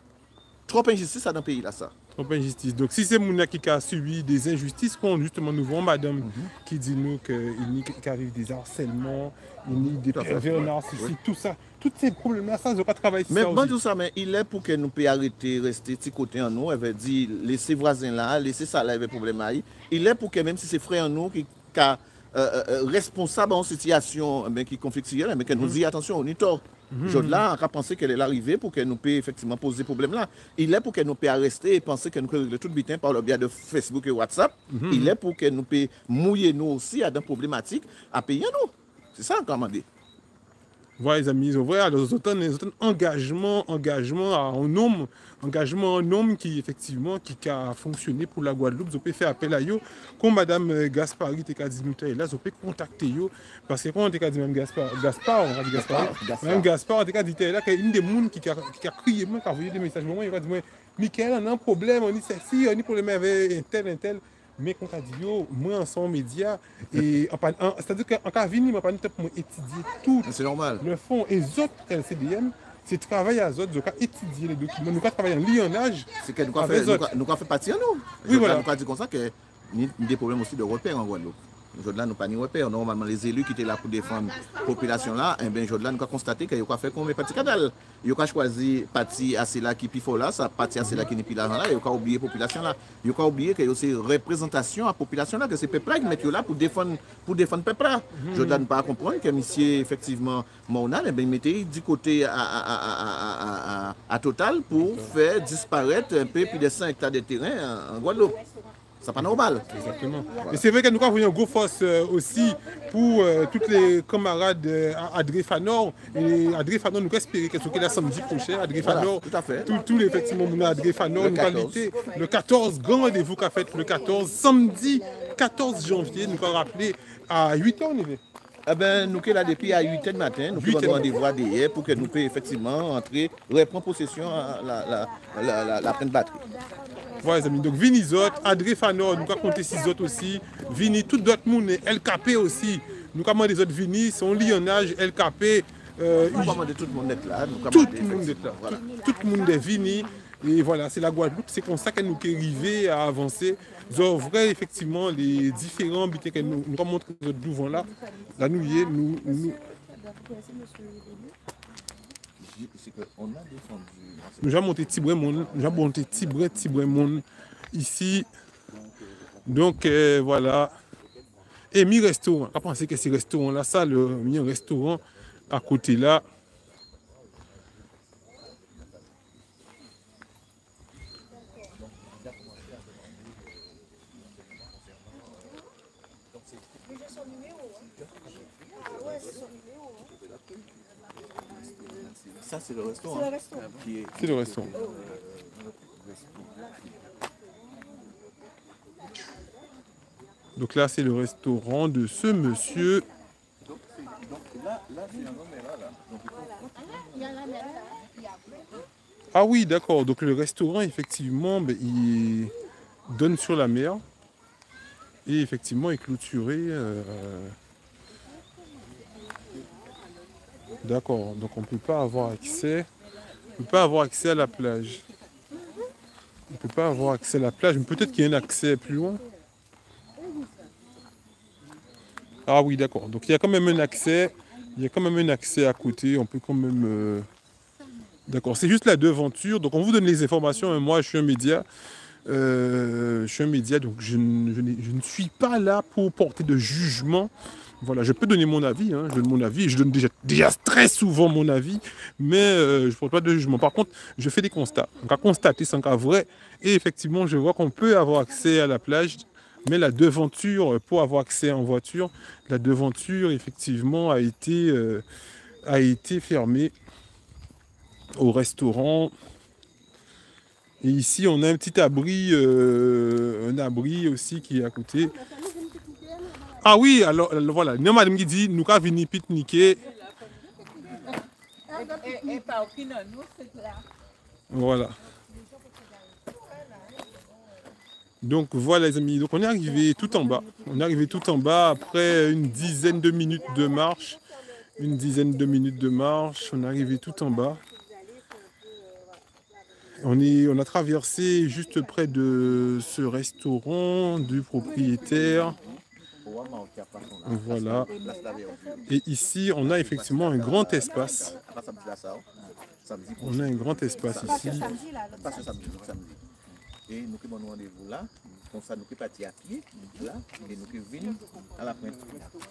Trop injustice dans le pays là ça. Trop injustice. Donc si c'est Mouna qui a subi des injustices, qu'on justement nous voyons madame mm-hmm. qui dit nous qu'il arrive des harcèlements, il y a des pervers narcissiques, oui. Tout ça, tous ces problèmes-là, ça, je ne pas travailler sur mais ça bon, aussi. Tout ça, mais il est pour que nous puissions arrêter, rester petit côté en nous, elle veut dire laisser voisins là, laisser ça là, il y a problème là. Il est pour que même si c'est frère en nous qui a euh, euh, responsable en situation mais qui conflictuelle, mais que nous mm-hmm. dit attention, on est tort. Mm-hmm. Là, on a pensé qu'elle est arrivée pour que nous puissions effectivement poser des problèmes là. Il est pour que nous puissions rester et penser que nous pouvons régler tout le bitin par le biais de Facebook et WhatsApp. Mm-hmm. Il est pour que nous puissions mouiller nous aussi à des problématiques à payer nous. C'est ça qu'on a demandé. Voilà les amis, vous voyez, les autres engagement, engagement en homme, engagement en homme qui effectivement qui a fonctionné pour la Guadeloupe. Vous pouvez faire appel à eux. Comme Madame Gaspari t'a dit nous là, vous pouvez contacter eux parce que quand on t'a dit même Gaspard, Gaspard, on a dit Gaspard, même Gaspard, on t'a dit là qu'il y a une des gens qui a qui a crié, qui a envoyé des messages. Moi, il a dit moi, Michael, on a un problème, on dit ceci, on a un problème avec un tel, un tel. Mais quand on dit yo, moi en son média et c'est-à-dire qu'en cas vini m'a pas pour étudier tout c'est normal le fond et les autres L C D M c'est travailler à autres, donc étudier les documents, nous travailler en lionnage. C'est que nous avons fait nous fait partie à nous. Oui voilà. Nous avons dit comme ça que nous avons des problèmes aussi de repères en Guadeloupe. Aujourd'hui, nous n'avons pas de repères. Normalement, les élus qui étaient là pour défendre la population là, eh bien, aujourd'hui, nous avons constaté qu'ils ont fait comme les petits canals. Ils ont choisi parti assez là qui pifo là, ça parti assez là qui n'est plus là, ils ont oublié la population là. Ils ont oublié que c'est représentation à la population là, que c'est le peuple là qui met là pour défendre pour défendre le peuple là. Je ne donne pas à comprendre que monsieur, effectivement, Mounal, eh bien, il mettait du côté à, à, à, à, à, à Total pour faire disparaître un peu plus de cinq hectares de terrain en, en Guadeloupe. c'est pas normal. Exactement. Voilà. Et c'est vrai que nous avons une grosse force euh, aussi pour euh, tous les camarades euh, à Adré-Fanor. Et Adré-Fanor, nous espérons que c'est la samedi prochain. Adré-Fanor, voilà, tout à fait. Tous les effectivement, nous Adré-Fanor, nous allons le quatorze, grand rendez-vous qu'a fait le quatorze, samedi quatorze janvier, nous allons rappeler à huit heures, on y va. Eh ben, nous sommes là depuis à huit heures du matin, nous avons rendez-vous à D R pour que nous puissions effectivement entrer, reprendre possession à la, la, la, la, la pleine batterie. Voilà les amis, donc Vini Zot, Adré Fanor, nous avons compté six autres aussi, Vini, tout d'autres monde, L K P aussi, nous avons des autres Vini, son lionnage, L K P. Euh, nous avons demandé tout le monde d'être là. Tout le monde est là, voilà. tout, tout le monde est Vini, et voilà, c'est la Guadeloupe, c'est comme ça que nous sommes arrivés à avancer. Nous vrai, effectivement, les différents butins que nous, nous remontrons devant là, là nous y est, nous... nous Nous avons monté Tibré Monde, nous avons monté Tibré, Tibré Monde ici. Donc euh, voilà. Et mi restaurant. On pensé que c'est restaurant là, ça, le mi restaurant à côté là. Ça, c'est le restaurant. C'est le restaurant. C'est le restaurant. Donc là, c'est le restaurant de ce monsieur. Donc, là, là c'est un là. Ah oui, d'accord. Donc le restaurant, effectivement, ben, il donne sur la mer. Et effectivement, il est clôturé. Euh... D'accord. Donc on ne peut pas avoir accès. On ne peut pas avoir accès à la plage. On ne peut pas avoir accès à la plage, mais peut-être qu'il y a un accès plus loin. Ah oui, d'accord. Donc il y a quand même un accès. Il y a quand même un accès à côté. On peut quand même... Euh... D'accord. C'est juste la devanture. Donc on vous donne les informations. Moi, je suis un média. Euh, je suis un média, donc je ne, je, je ne suis pas là pour porter de jugement. Voilà, je peux donner mon avis, hein, je donne mon avis, je donne déjà, déjà très souvent mon avis, mais euh, je ne porte pas de jugement. Par contre, je fais des constats. Donc à constater, c'est un cas vrai. Et effectivement, je vois qu'on peut avoir accès à la plage, mais la devanture, pour avoir accès en voiture, la devanture, effectivement, a été, euh, a été fermée au restaurant. Et ici, on a un petit abri, euh, un abri aussi qui est à côté. Ah oui, alors, alors voilà, nous madame qui dit, nous avons venu pique-niquer. Voilà. Donc voilà les amis, donc on est arrivé tout en bas. On est arrivé tout en bas après une dizaine de minutes de marche. Une dizaine de minutes de marche, on est arrivé tout en bas. On, est, on a traversé juste près de ce restaurant du propriétaire. Voilà. Et ici, on a effectivement un grand espace. On a un grand espace ici. Et nous avons rendez-vous là. Comme ça, nous sommes partis à pied, là, et nous sommes venus à la pointe.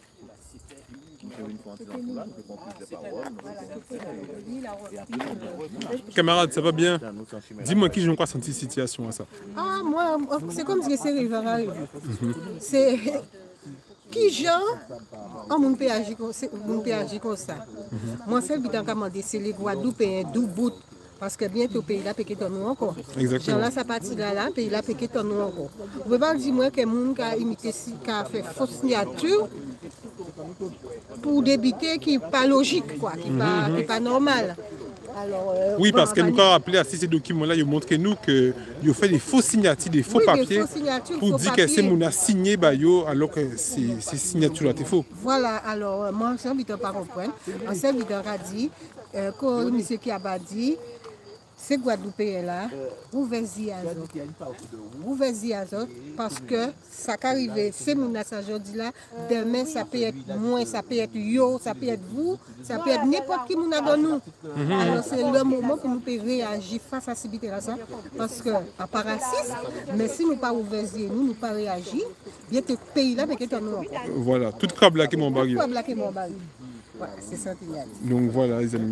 Camarade, ça va bien? Dis-moi qui j'ai quoi senti cette situation à ça. Ah, moi, c'est comme si c'est Rivera. C'est qui Jean, en mon pays agit comme ça. Moi, c'est évident que c'est les Guadeloupe et un doux bout. Parce que bientôt, le pays là peut quitter nous encore. Exactement. Là, ça partit là, là, le pays là peut quitter nous encore. Vous ne pouvez pas dire moi que les gens qui ont imité, qui ont fait fausse signature pour débiter qui n'est pas logique, quoi, qui n'est pas, mm-hmm. pas normal. Alors, euh, oui, parce que nous avons rappelé à ces documents-là, ils montrent nous qu'ils ont fait des fausses signatures, des faux oui, papiers des faux pour dire que c'est mon a signé Bayo alors que ces signatures-là étaient faux. Voilà, alors euh, moi, je ne sais pas comprendre. On s'est dit, euh, quand M. Kiabadi, c'est Guadeloupe là, ouvrez-y à eux. Ouvrez-y à eux parce que ça qui arrive, c'est mon aujourd'hui là, demain ça peut être moi, ça peut être yo, ça peut être vous, ça peut être n'importe qui nous a donné nous. Mm-hmm. Alors c'est le moment pour nous réagir face à cette là ça parce que à part raciste, mais si nous pas ouvrez-y, nous nous pas réagir, bien que pays là mais que nous encore. Voilà, tout crabe là qui mon baril. Tout crabe là qui mon baril. Voilà, c'est ça qu'il y a. Donc voilà les amis.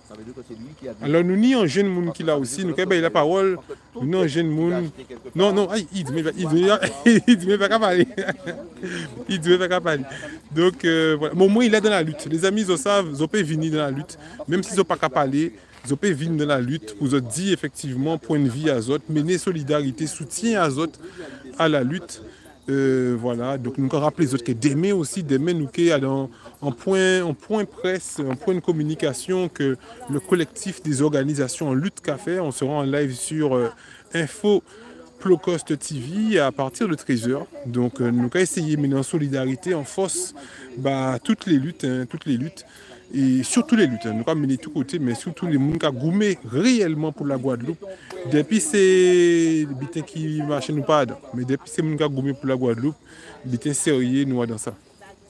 Ça veut dire que c'est lui qui a dit. Alors, nous n'y un jeune monde qui l'a aussi, nous avons la parole, nous un jeune monde. Non, non, il ne devait pas parler. Il ne devait pas parler. Donc, euh, voilà. Mais au moins, il est dans la lutte. Les amis, ils savent, ils peuvent venir dans la lutte. Même s'ils n'ont pas qu'à parler, ils peuvent venir dans la lutte pour vous dire effectivement point de vie à Zot, mener solidarité, soutien à Zot à la lutte. Euh, voilà, donc nous rappelons les autres que demain aussi, demain nous sommes en point, en point presse, en point de communication que le collectif des organisations en lutte qu'a fait. On sera en live sur euh, Info Plocost T V à partir de treize heures. Donc euh, nous allons essayer de mener en solidarité, en force, bah, toutes les luttes, hein, toutes les luttes. Et surtout les luttes, hein. Nous allons mener de tous côtés, mais surtout les gens qui ont goumé réellement pour la Guadeloupe. Depuis c'est les qui marchent nous pas, mais depuis c'est les gens qui ont goumé pour la Guadeloupe, les sérieux nous dans ça.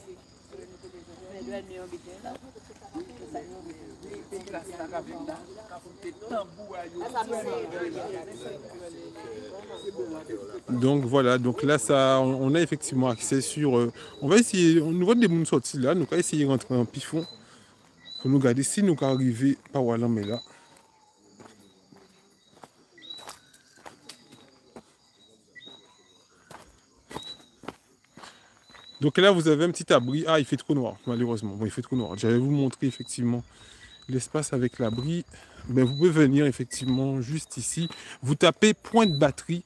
Donc voilà, donc là ça, on a effectivement accès sur. Euh, on va essayer, on nous voit des gens sortis là, nous allons essayer de rentrer en pifon. Pour nous garder si nous allons arriver par Wallan, mais là. Donc là, vous avez un petit abri. Ah, il fait trop noir, malheureusement. Bon, il fait trop noir. J'allais vous montrer effectivement l'espace avec l'abri. Ben, vous pouvez venir effectivement juste ici. Vous tapez point de batterie.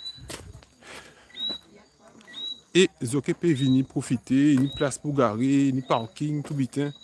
Et vous pouvez venir profiter. Ni place pour garer, ni parking, tout bitin.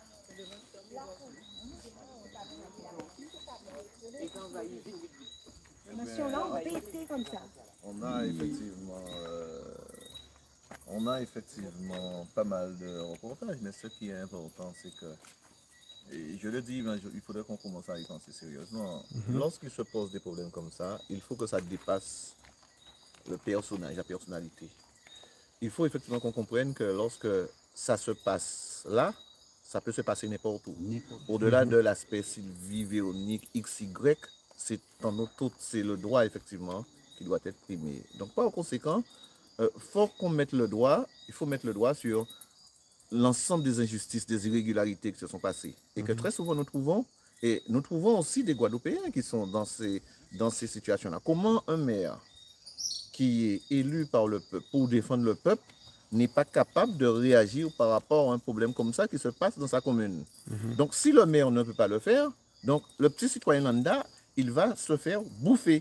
On a effectivement, euh, on a effectivement pas mal de reportages, mais ce qui est important, c'est que, et je le dis, mais je, il faudrait qu'on commence à y penser sérieusement. Mm-hmm. Lorsqu'il se pose des problèmes comme ça, il faut que ça dépasse le personnage, la personnalité. Il faut effectivement qu'on comprenne que lorsque ça se passe là, ça peut se passer n'importe où. Au-delà mm-hmm. de l'aspect Sylvie, Véronique, X Y, c'est en autre, c'est le droit effectivement qui doit être primé. Donc par conséquent, il euh, faut qu'on mette le doigt, il faut mettre le doigt sur l'ensemble des injustices, des irrégularités qui se sont passées. Et mm-hmm. que très souvent nous trouvons, et nous trouvons aussi des Guadeloupéens qui sont dans ces, dans ces situations-là. Comment un maire qui est élu par le peuple pour défendre le peuple n'est pas capable de réagir par rapport à un problème comme ça qui se passe dans sa commune. Mm-hmm. Donc si le maire ne peut pas le faire, donc le petit citoyen lambda, il va se faire bouffer.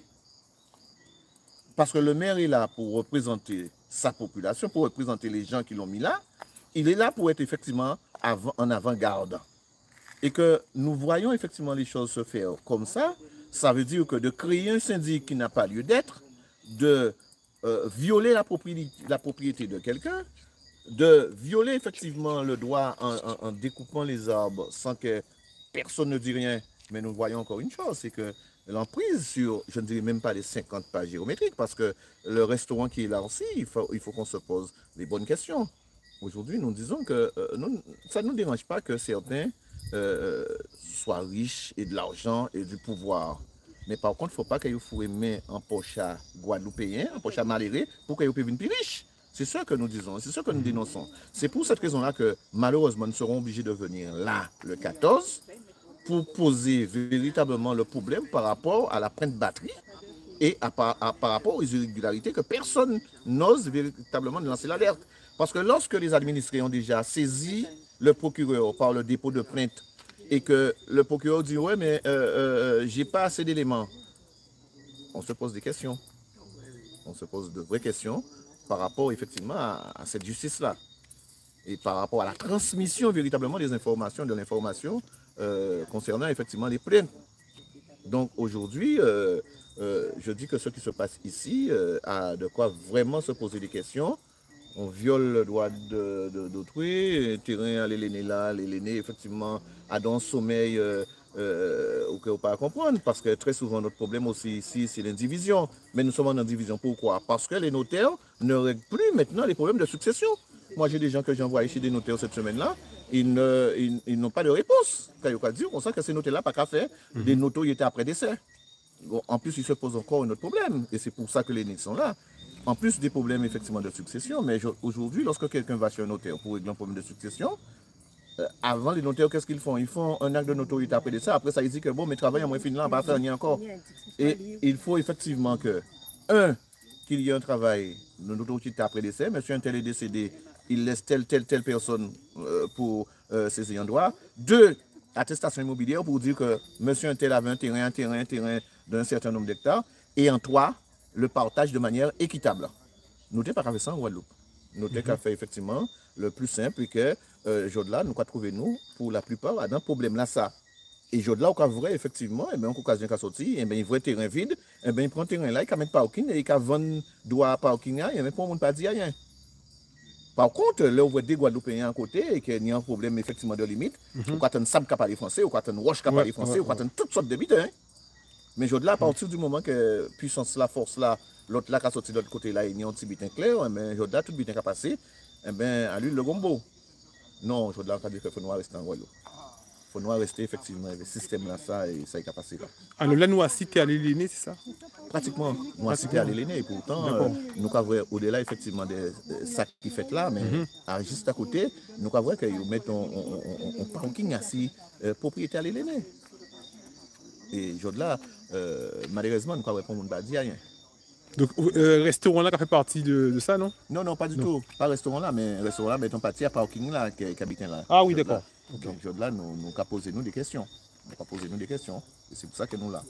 Parce que le maire est là pour représenter sa population, pour représenter les gens qui l'ont mis là. Il est là pour être effectivement avant, en avant-garde. Et que nous voyons effectivement les choses se faire comme ça, ça veut dire que de créer un syndic qui n'a pas lieu d'être, de euh, violer la propriété, la propriété de quelqu'un, de violer effectivement le droit en, en, en découpant les arbres sans que personne ne dise rien. Mais nous voyons encore une chose, c'est que l'emprise sur, je ne dirais même pas les cinquante pages géométriques, parce que le restaurant qui est là aussi, il faut, il faut qu'on se pose les bonnes questions. Aujourd'hui, nous disons que euh, nous, ça ne nous dérange pas que certains euh, soient riches et de l'argent et du pouvoir. Mais par contre, il ne faut pas qu'ils fassent main en poche à guadeloupéen, en poche à malheureux, pour qu'ils deviennent plus riches. C'est ce que nous disons, c'est ce que nous dénonçons. C'est pour cette raison-là que malheureusement, nous serons obligés de venir là, le quatorze, pour poser véritablement le problème par rapport à la prenne batterie et à, à, à, par rapport aux irrégularités que personne n'ose véritablement lancer l'alerte. Parce que lorsque les administrés ont déjà saisi le procureur par le dépôt de plainte et que le procureur dit « ouais, mais euh, euh, j'ai pas assez d'éléments », on se pose des questions. On se pose de vraies questions par rapport effectivement à, à cette justice-là et par rapport à la transmission véritablement des informations, de l'information Euh, concernant effectivement les plaintes. Donc aujourd'hui, euh, euh, je dis que ce qui se passe ici euh, a de quoi vraiment se poser des questions. On viole le droit d'autrui, terrain à l'aîné là, l'aîné effectivement a dans le sommeil euh, euh, ou que vous pas comprendre, parce que très souvent notre problème aussi ici c'est l'indivision. Mais nous sommes en indivision, pourquoi? Parce que les notaires ne règlent plus maintenant les problèmes de succession. Moi j'ai des gens que j'ai envoyés chez des notaires cette semaine-là, ils n'ont ils, ils n'ont pas de réponse. Quand ils dire, on sent que ces notaires-là pas qu'à faire, mm-hmm. des notos ils étaient après décès. Bon, en plus, il se pose encore un autre problème, et c'est pour ça que les N I C sont là. En plus des problèmes effectivement de succession, mais aujourd'hui, lorsque quelqu'un va chez un notaire pour régler un problème de succession, euh, avant les notaires, qu'est-ce qu'ils font? Ils font un acte de notoriété après de ça. Après ça, ils disent que bon, mais travail, moi, fini là, on va faire rien encore. Et il faut effectivement que, un, qu'il y ait un travail de notoriété après décès. Monsieur un tel est décédé, il laisse telle, telle, telle personne euh, pour euh, ses ayants droit. Deux, attestation immobilière pour dire que monsieur un tel avait un terrain, un terrain, un terrain d'un certain nombre d'hectares. Et en trois, le partage de manière équitable. Notez pas qu'à faire ça en Guadeloupe. Notez qu'à faire effectivement le plus simple et que euh, Jodla, nous avons trouvé nous, pour la plupart, à un problème là, ça. Et Jodla, au vrai, effectivement, et bien, en occasion qu'a sorti, et bien, il voit terrain vide, et bien, il prend terrain là, il peut mettre parking, et il peut vendre droit parking là, et bien, pour ne pas dire rien. Par contre, là, on voit des Guadeloupéens à côté, et qu'il y a un problème effectivement de limite, mm -hmm. ou quand on sable qui parle français, ou quand on roche qui parle français, ou quand on toutes sortes de bites, hein. Mais Jodla, à partir du moment que puissance là, force là, l'autre là qui a sorti de l'autre côté là, il y a un petit bitin clair, mais Jodla, tout bitin qui a passé, eh bien, à lui, le gombo. Non, Jodla, on a dit qu'il faut nous rester en Guadeloupe. Il faut nous rester effectivement avec le système là, ça, et ça est passé là. Alors là, nous, à cité à l'Héléné, c'est ça? Pratiquement, nous, à cité à l'Héléné. Et pourtant, euh, nous avons au-delà effectivement de ça qui fait là, mais mm -hmm. à, juste à côté, nous avons que nous mettons un parking assis euh, propriétaire à l'Héléné. Et Jodla, euh, malheureusement, nous avons répondu à dire rien. Donc, euh, restaurant là qui fait partie de, de ça, non? Non, non, pas du non. tout. Pas restaurant là, mais restaurant là, mettons partie à parking là qui, qui habite là. Ah oui, d'accord. Okay. Donc, Jodla, nous nous avons posé nous des questions. Nous avons posé nous des questions. Et c'est pour ça que nous là.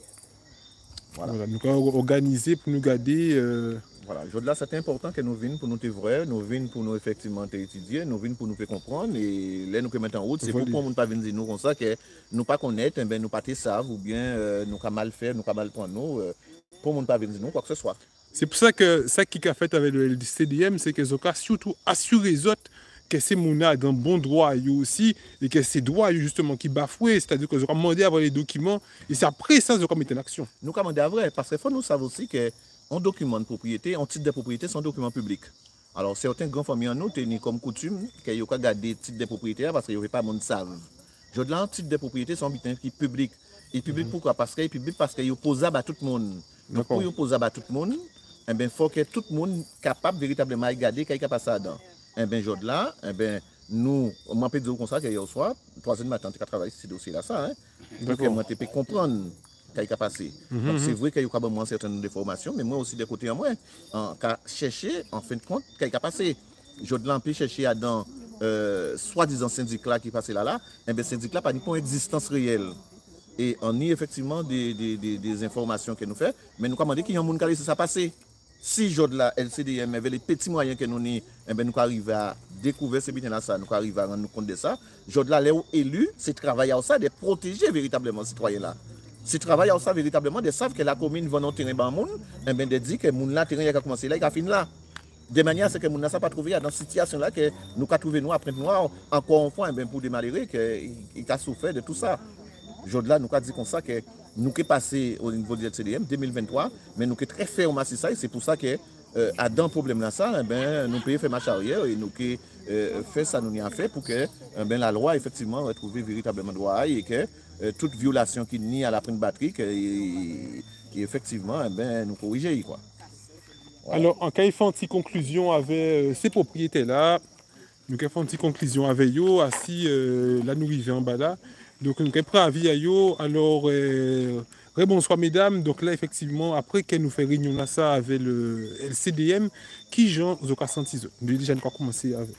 Voilà. Voilà, nous avons organisé pour nous garder. Euh... Voilà, Jodla, c'est important que nous venions pour nous être vrais, nous venions pour nous effectivement étudier, nous venions pour nous faire comprendre. Et là, nous mettre en route, c'est pour qu'on ne pas venir dire nous comme ça, que nous pas connaître, ben, nous pas te savent, ou bien euh, nous pas mal faire, nous pas mal prendre nous, euh, pour qu'on ne pas venir dire nous quoi que ce soit. C'est pour ça que ça qui a fait avec le L C D M, c'est qu'ils ont surtout assuré les autres que ces mona dans bon droit aussi, et que ces droits justement qui bafouent, c'est-à-dire qu'ils ont demandé à avoir les documents, et c'est après ça qu'ils ont mis en action. Nous avons demandé à vrai, parce qu'il faut nous savoir aussi que un document de propriété, un titre de propriété, c'est un document public. Alors, certains grands familles en nous tenus comme coutume qu'ils ont gardé le titre de propriété parce qu'ils ne pas monde savent. Je dis là, un titre de propriété, c'est un butin qui est public. Et public mm -hmm. pourquoi? Parce qu'il est public parce qu'il est posable à tout le monde. Donc, pour qu'il est posable à tout le monde, eh bien, il faut que tout le monde soit capable véritablement de regarder qu'il y a passé dedans. Eh bien, je dis là, eh bien, nous, on peut dire comme ça qu'hier soir, trois heures du matin, tu as travaillé sur ce dossier-là, ça. Hein? Donc, moi, tu peux comprendre qu'il a passé. Mm -hmm. Donc c'est vrai qu'il y a quand même un certain nombre de formations, mais moi aussi de côté à moi, en chercher, en fin de compte, qu'il a passé. Je l'ai chercher à dans euh, soi-disant syndicat qui passait là là, et bien syndicat pas une existence réelle. Et on y effectivement des, des, des, des informations que nous fait, mais nous commandons qu'il y a un monde qui a laissé ça passer. Si je la L C D M avait les petits moyens que nous avons, eh bien nous arrivons à découvrir ces biens là ça, nous arrivons à rendre compte de ça. Je la les élus, c'est travailler à ça de protéger véritablement les citoyens là. Si travail à ça véritablement, ils savent que la commune va dans terrain ban moun, et bien de dire que moun là terrain a commencé là, il a fini là. De manière à ce que moun là ça pas trouvé dans cette situation là que nous qu'a trouvé nous après noir encore une fois et bien pour démalhérer que il a souffert de tout ça. Jodla nous qu'a dit comme ça que nous qui passé au niveau du L C D M deux mille vingt-trois, mais nous qui très ferme à ça et c'est pour ça que euh, à dans problème là ça, et ben nous payons faire marche arrière et nous qui euh, fait ça nous y a fait pour que eh ben la loi effectivement retrouve véritablement droit et que Euh, toute violation qui nie à la prime batterie, qui effectivement, eh ben, nous corriger. Quoi. Voilà. Alors, en cas de faire une petite conclusion avec euh, ces propriétaires-là, nous avons fait une petite conclusion avec eux, assis euh, là, nous vivons en bas là. Donc, nous avons pris avis à eux. Alors, euh, bonsoir mesdames. Donc là, effectivement, après qu'elle nous fait réunion là, ça avec le L C D M, qui j'en ai senti ça? Nous déjà nous commencer avec.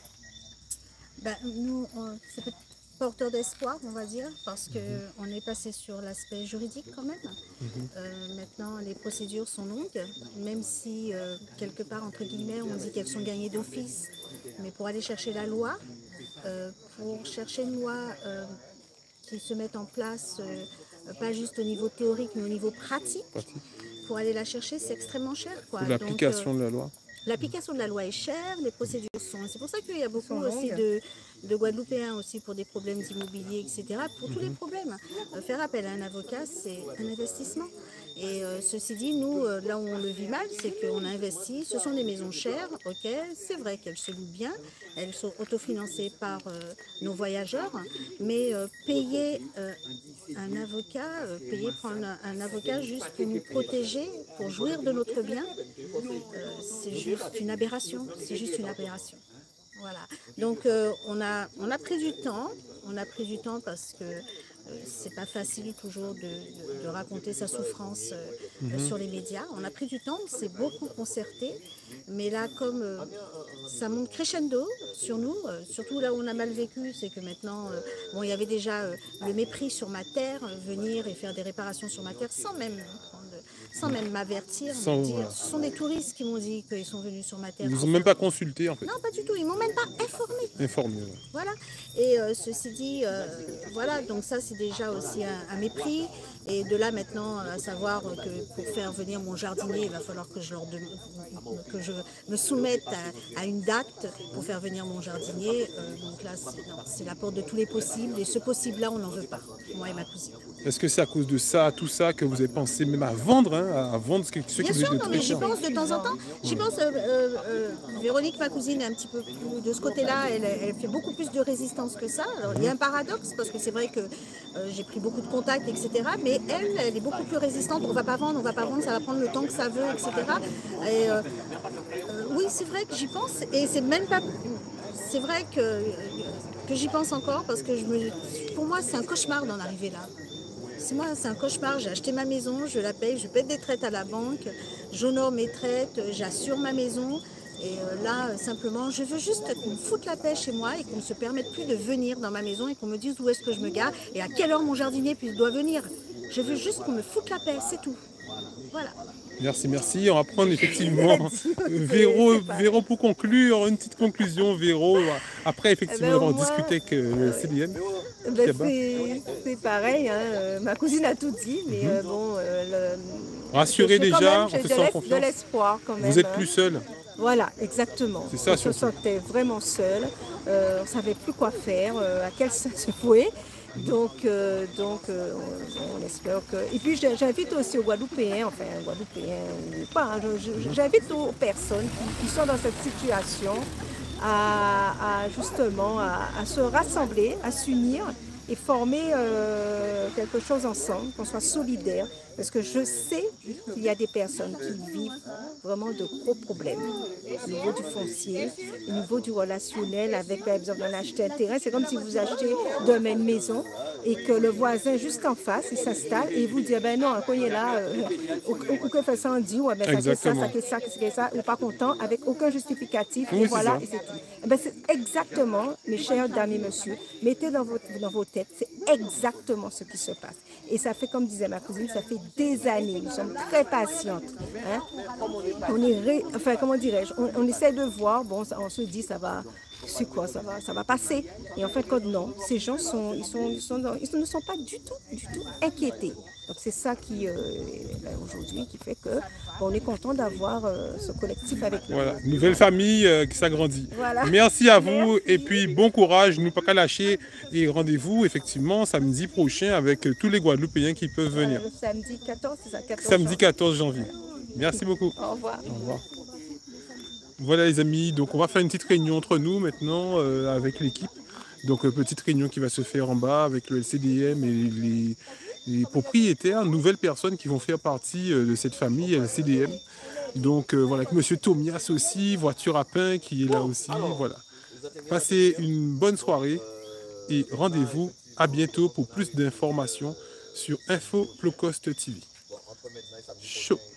Ben, nous, c'est peut-être porteur d'espoir, on va dire, parce qu'on mm-hmm. est passé sur l'aspect juridique quand même. Mm-hmm. euh, maintenant, les procédures sont longues, même si, euh, quelque part, entre guillemets, on dit qu'elles sont gagnées d'office. Mais pour aller chercher la loi, euh, pour chercher une loi euh, qui se mette en place, euh, pas juste au niveau théorique, mais au niveau pratique, pratique. Pour aller la chercher, c'est extrêmement cher. L'application euh, de la loi L'application de la loi est chère, les procédures sont... C'est pour ça qu'il y a beaucoup aussi de, de Guadeloupéens aussi pour des problèmes d'immobilier, et cetera. Pour mm-hmm. tous les problèmes. Euh, faire appel à un avocat, c'est un investissement. Et euh, ceci dit, nous, euh, là où on le vit mal, c'est qu'on a investi. Ce sont des maisons chères, ok. C'est vrai qu'elles se louent bien. Elles sont autofinancées par euh, nos voyageurs. Mais euh, payer euh, un avocat, euh, payer prendre un, un avocat juste pour nous protéger, pour jouir de notre bien, euh, c'est juste une aberration. C'est juste une aberration. Voilà. Donc euh, on, a, on a pris du temps. On a pris du temps parce que euh, c'est pas facile toujours de, de, de raconter sa souffrance euh, mm-hmm. sur les médias. On a pris du temps, on s'est beaucoup concerté. Mais là, comme euh, ça monte crescendo sur nous, euh, surtout là où on a mal vécu, c'est que maintenant, euh, bon, il y avait déjà euh, le mépris sur ma terre, euh, venir et faire des réparations sur ma terre sans même prendre, sans même m'avertir. Voilà. Ce sont des touristes qui m'ont dit qu'ils sont venus sur ma terre. Ils ne vous ont même pas consulté en fait. Non, pas du tout. Ils ne m'ont même pas informé. Informé, ouais. Voilà. Et euh, ceci dit, euh, voilà, donc ça c'est déjà aussi un, un mépris. Et de là maintenant, à savoir que pour faire venir mon jardinier, il va falloir que je, leur de... que je me soumette à, à une date pour faire venir mon jardinier. Euh, donc là, c'est la porte de tous les possibles. Et ce possible-là, on n'en veut pas, moi et ma cousine. Est-ce que c'est à cause de ça, tout ça, que vous avez pensé même à vendre, hein, à vendre ce que ceux Bien qui sûr, vous non, mais j'y pense de temps en temps. J'y pense. Euh, euh, euh, Véronique, ma cousine, est un petit peu plus de ce côté-là. Elle, elle fait beaucoup plus de résistance que ça. Alors, il y a un paradoxe parce que c'est vrai que euh, j'ai pris beaucoup de contacts, et cetera. Mais elle, elle est beaucoup plus résistante. On va pas vendre, on va pas vendre, ça va prendre le temps que ça veut, et cetera. Et euh, euh, oui, c'est vrai que j'y pense. Et c'est même pas. C'est vrai que, que j'y pense encore parce que je me, pour moi, c'est un cauchemar d'en arriver là. C'est moi, c'est un cauchemar. J'ai acheté ma maison, je la paye, je paie des traites à la banque, j'honore mes traites, j'assure ma maison. Et euh, là, simplement, je veux juste qu'on me foute la paix chez moi et qu'on ne se permette plus de venir dans ma maison et qu'on me dise où est-ce que je me gare et à quelle heure mon jardinier doit venir. Je veux juste qu'on me foute la paix, c'est tout. Voilà. Merci, merci. On va prendre effectivement Véro, Véro pour conclure, une petite conclusion, Véro. Après, effectivement, on va moi, discuter avec le C D M. Ben c'est pareil, hein. Ma cousine a tout dit, mais mm-hmm. euh, bon... Euh, le... Rassurez déjà, on fait ça en confiance. De l'espoir quand même. Vous êtes hein. plus seul. Voilà, exactement. C'est ça, on se sentait vraiment seul, euh, on ne savait plus quoi faire, euh, à quel sens se vouer. Donc, euh, donc euh, on, on espère que... Et puis j'invite aussi aux Guadeloupéens, enfin Guadeloupéens ou pas, hein, j'invite aux personnes qui, qui sont dans cette situation à, à justement à, à se rassembler, à s'unir et former euh, quelque chose ensemble, qu'on soit solidaires. Parce que je sais qu'il y a des personnes qui vivent vraiment de gros problèmes au niveau du foncier, au niveau du relationnel avec, par exemple, on achète un terrain. C'est comme si vous achetez demain une maison et que le voisin juste en face, il s'installe et il vous dit, ben non, quand il est là, euh, ou que fait ça en dit, ou ben ça fait ça, ça fait ça, ça fait ça, ou pas content, avec aucun justificatif, oui, et voilà, et c'est tout. Ben, c'est exactement, mes chers dames et messieurs, mettez dans, votre, dans vos têtes, c'est exactement ce qui se passe. Et ça fait, comme disait ma cousine, ça fait des années, nous sommes très patientes. Hein? On est, ré... enfin, comment dirais-je, on, on essaie de voir, bon, on se dit, ça va, c'est quoi, ça va, ça va passer. Et en fait, quand non, ces gens sont, ils sont, ils sont dans, ils ne sont pas du tout, du tout inquiétés. Donc c'est ça qui, euh, ben, aujourd'hui, qui fait que bon, on est content d'avoir euh, ce collectif avec nous. Voilà, nouvelle famille euh, qui s'agrandit. Voilà. Merci à vous. Merci. Et puis bon courage, ne pas qu'à lâcher. Et rendez-vous effectivement samedi prochain avec euh, tous les Guadeloupéens qui peuvent venir. Euh, samedi quatorze, c'est ça, quatorze samedi quatorze janvier. Merci beaucoup. Au revoir. Au revoir. Voilà les amis, donc on va faire une petite réunion entre nous maintenant euh, avec l'équipe. Donc euh, petite réunion qui va se faire en bas avec le L C D M et les... les propriétaires, nouvelles personnes qui vont faire partie de cette famille L C D M. Donc euh, voilà, avec M. Thomias aussi, Voiture à Pain qui est là aussi. Voilà. Passez une bonne soirée et rendez-vous à bientôt pour plus d'informations sur Info Low Cost T V. Chaud.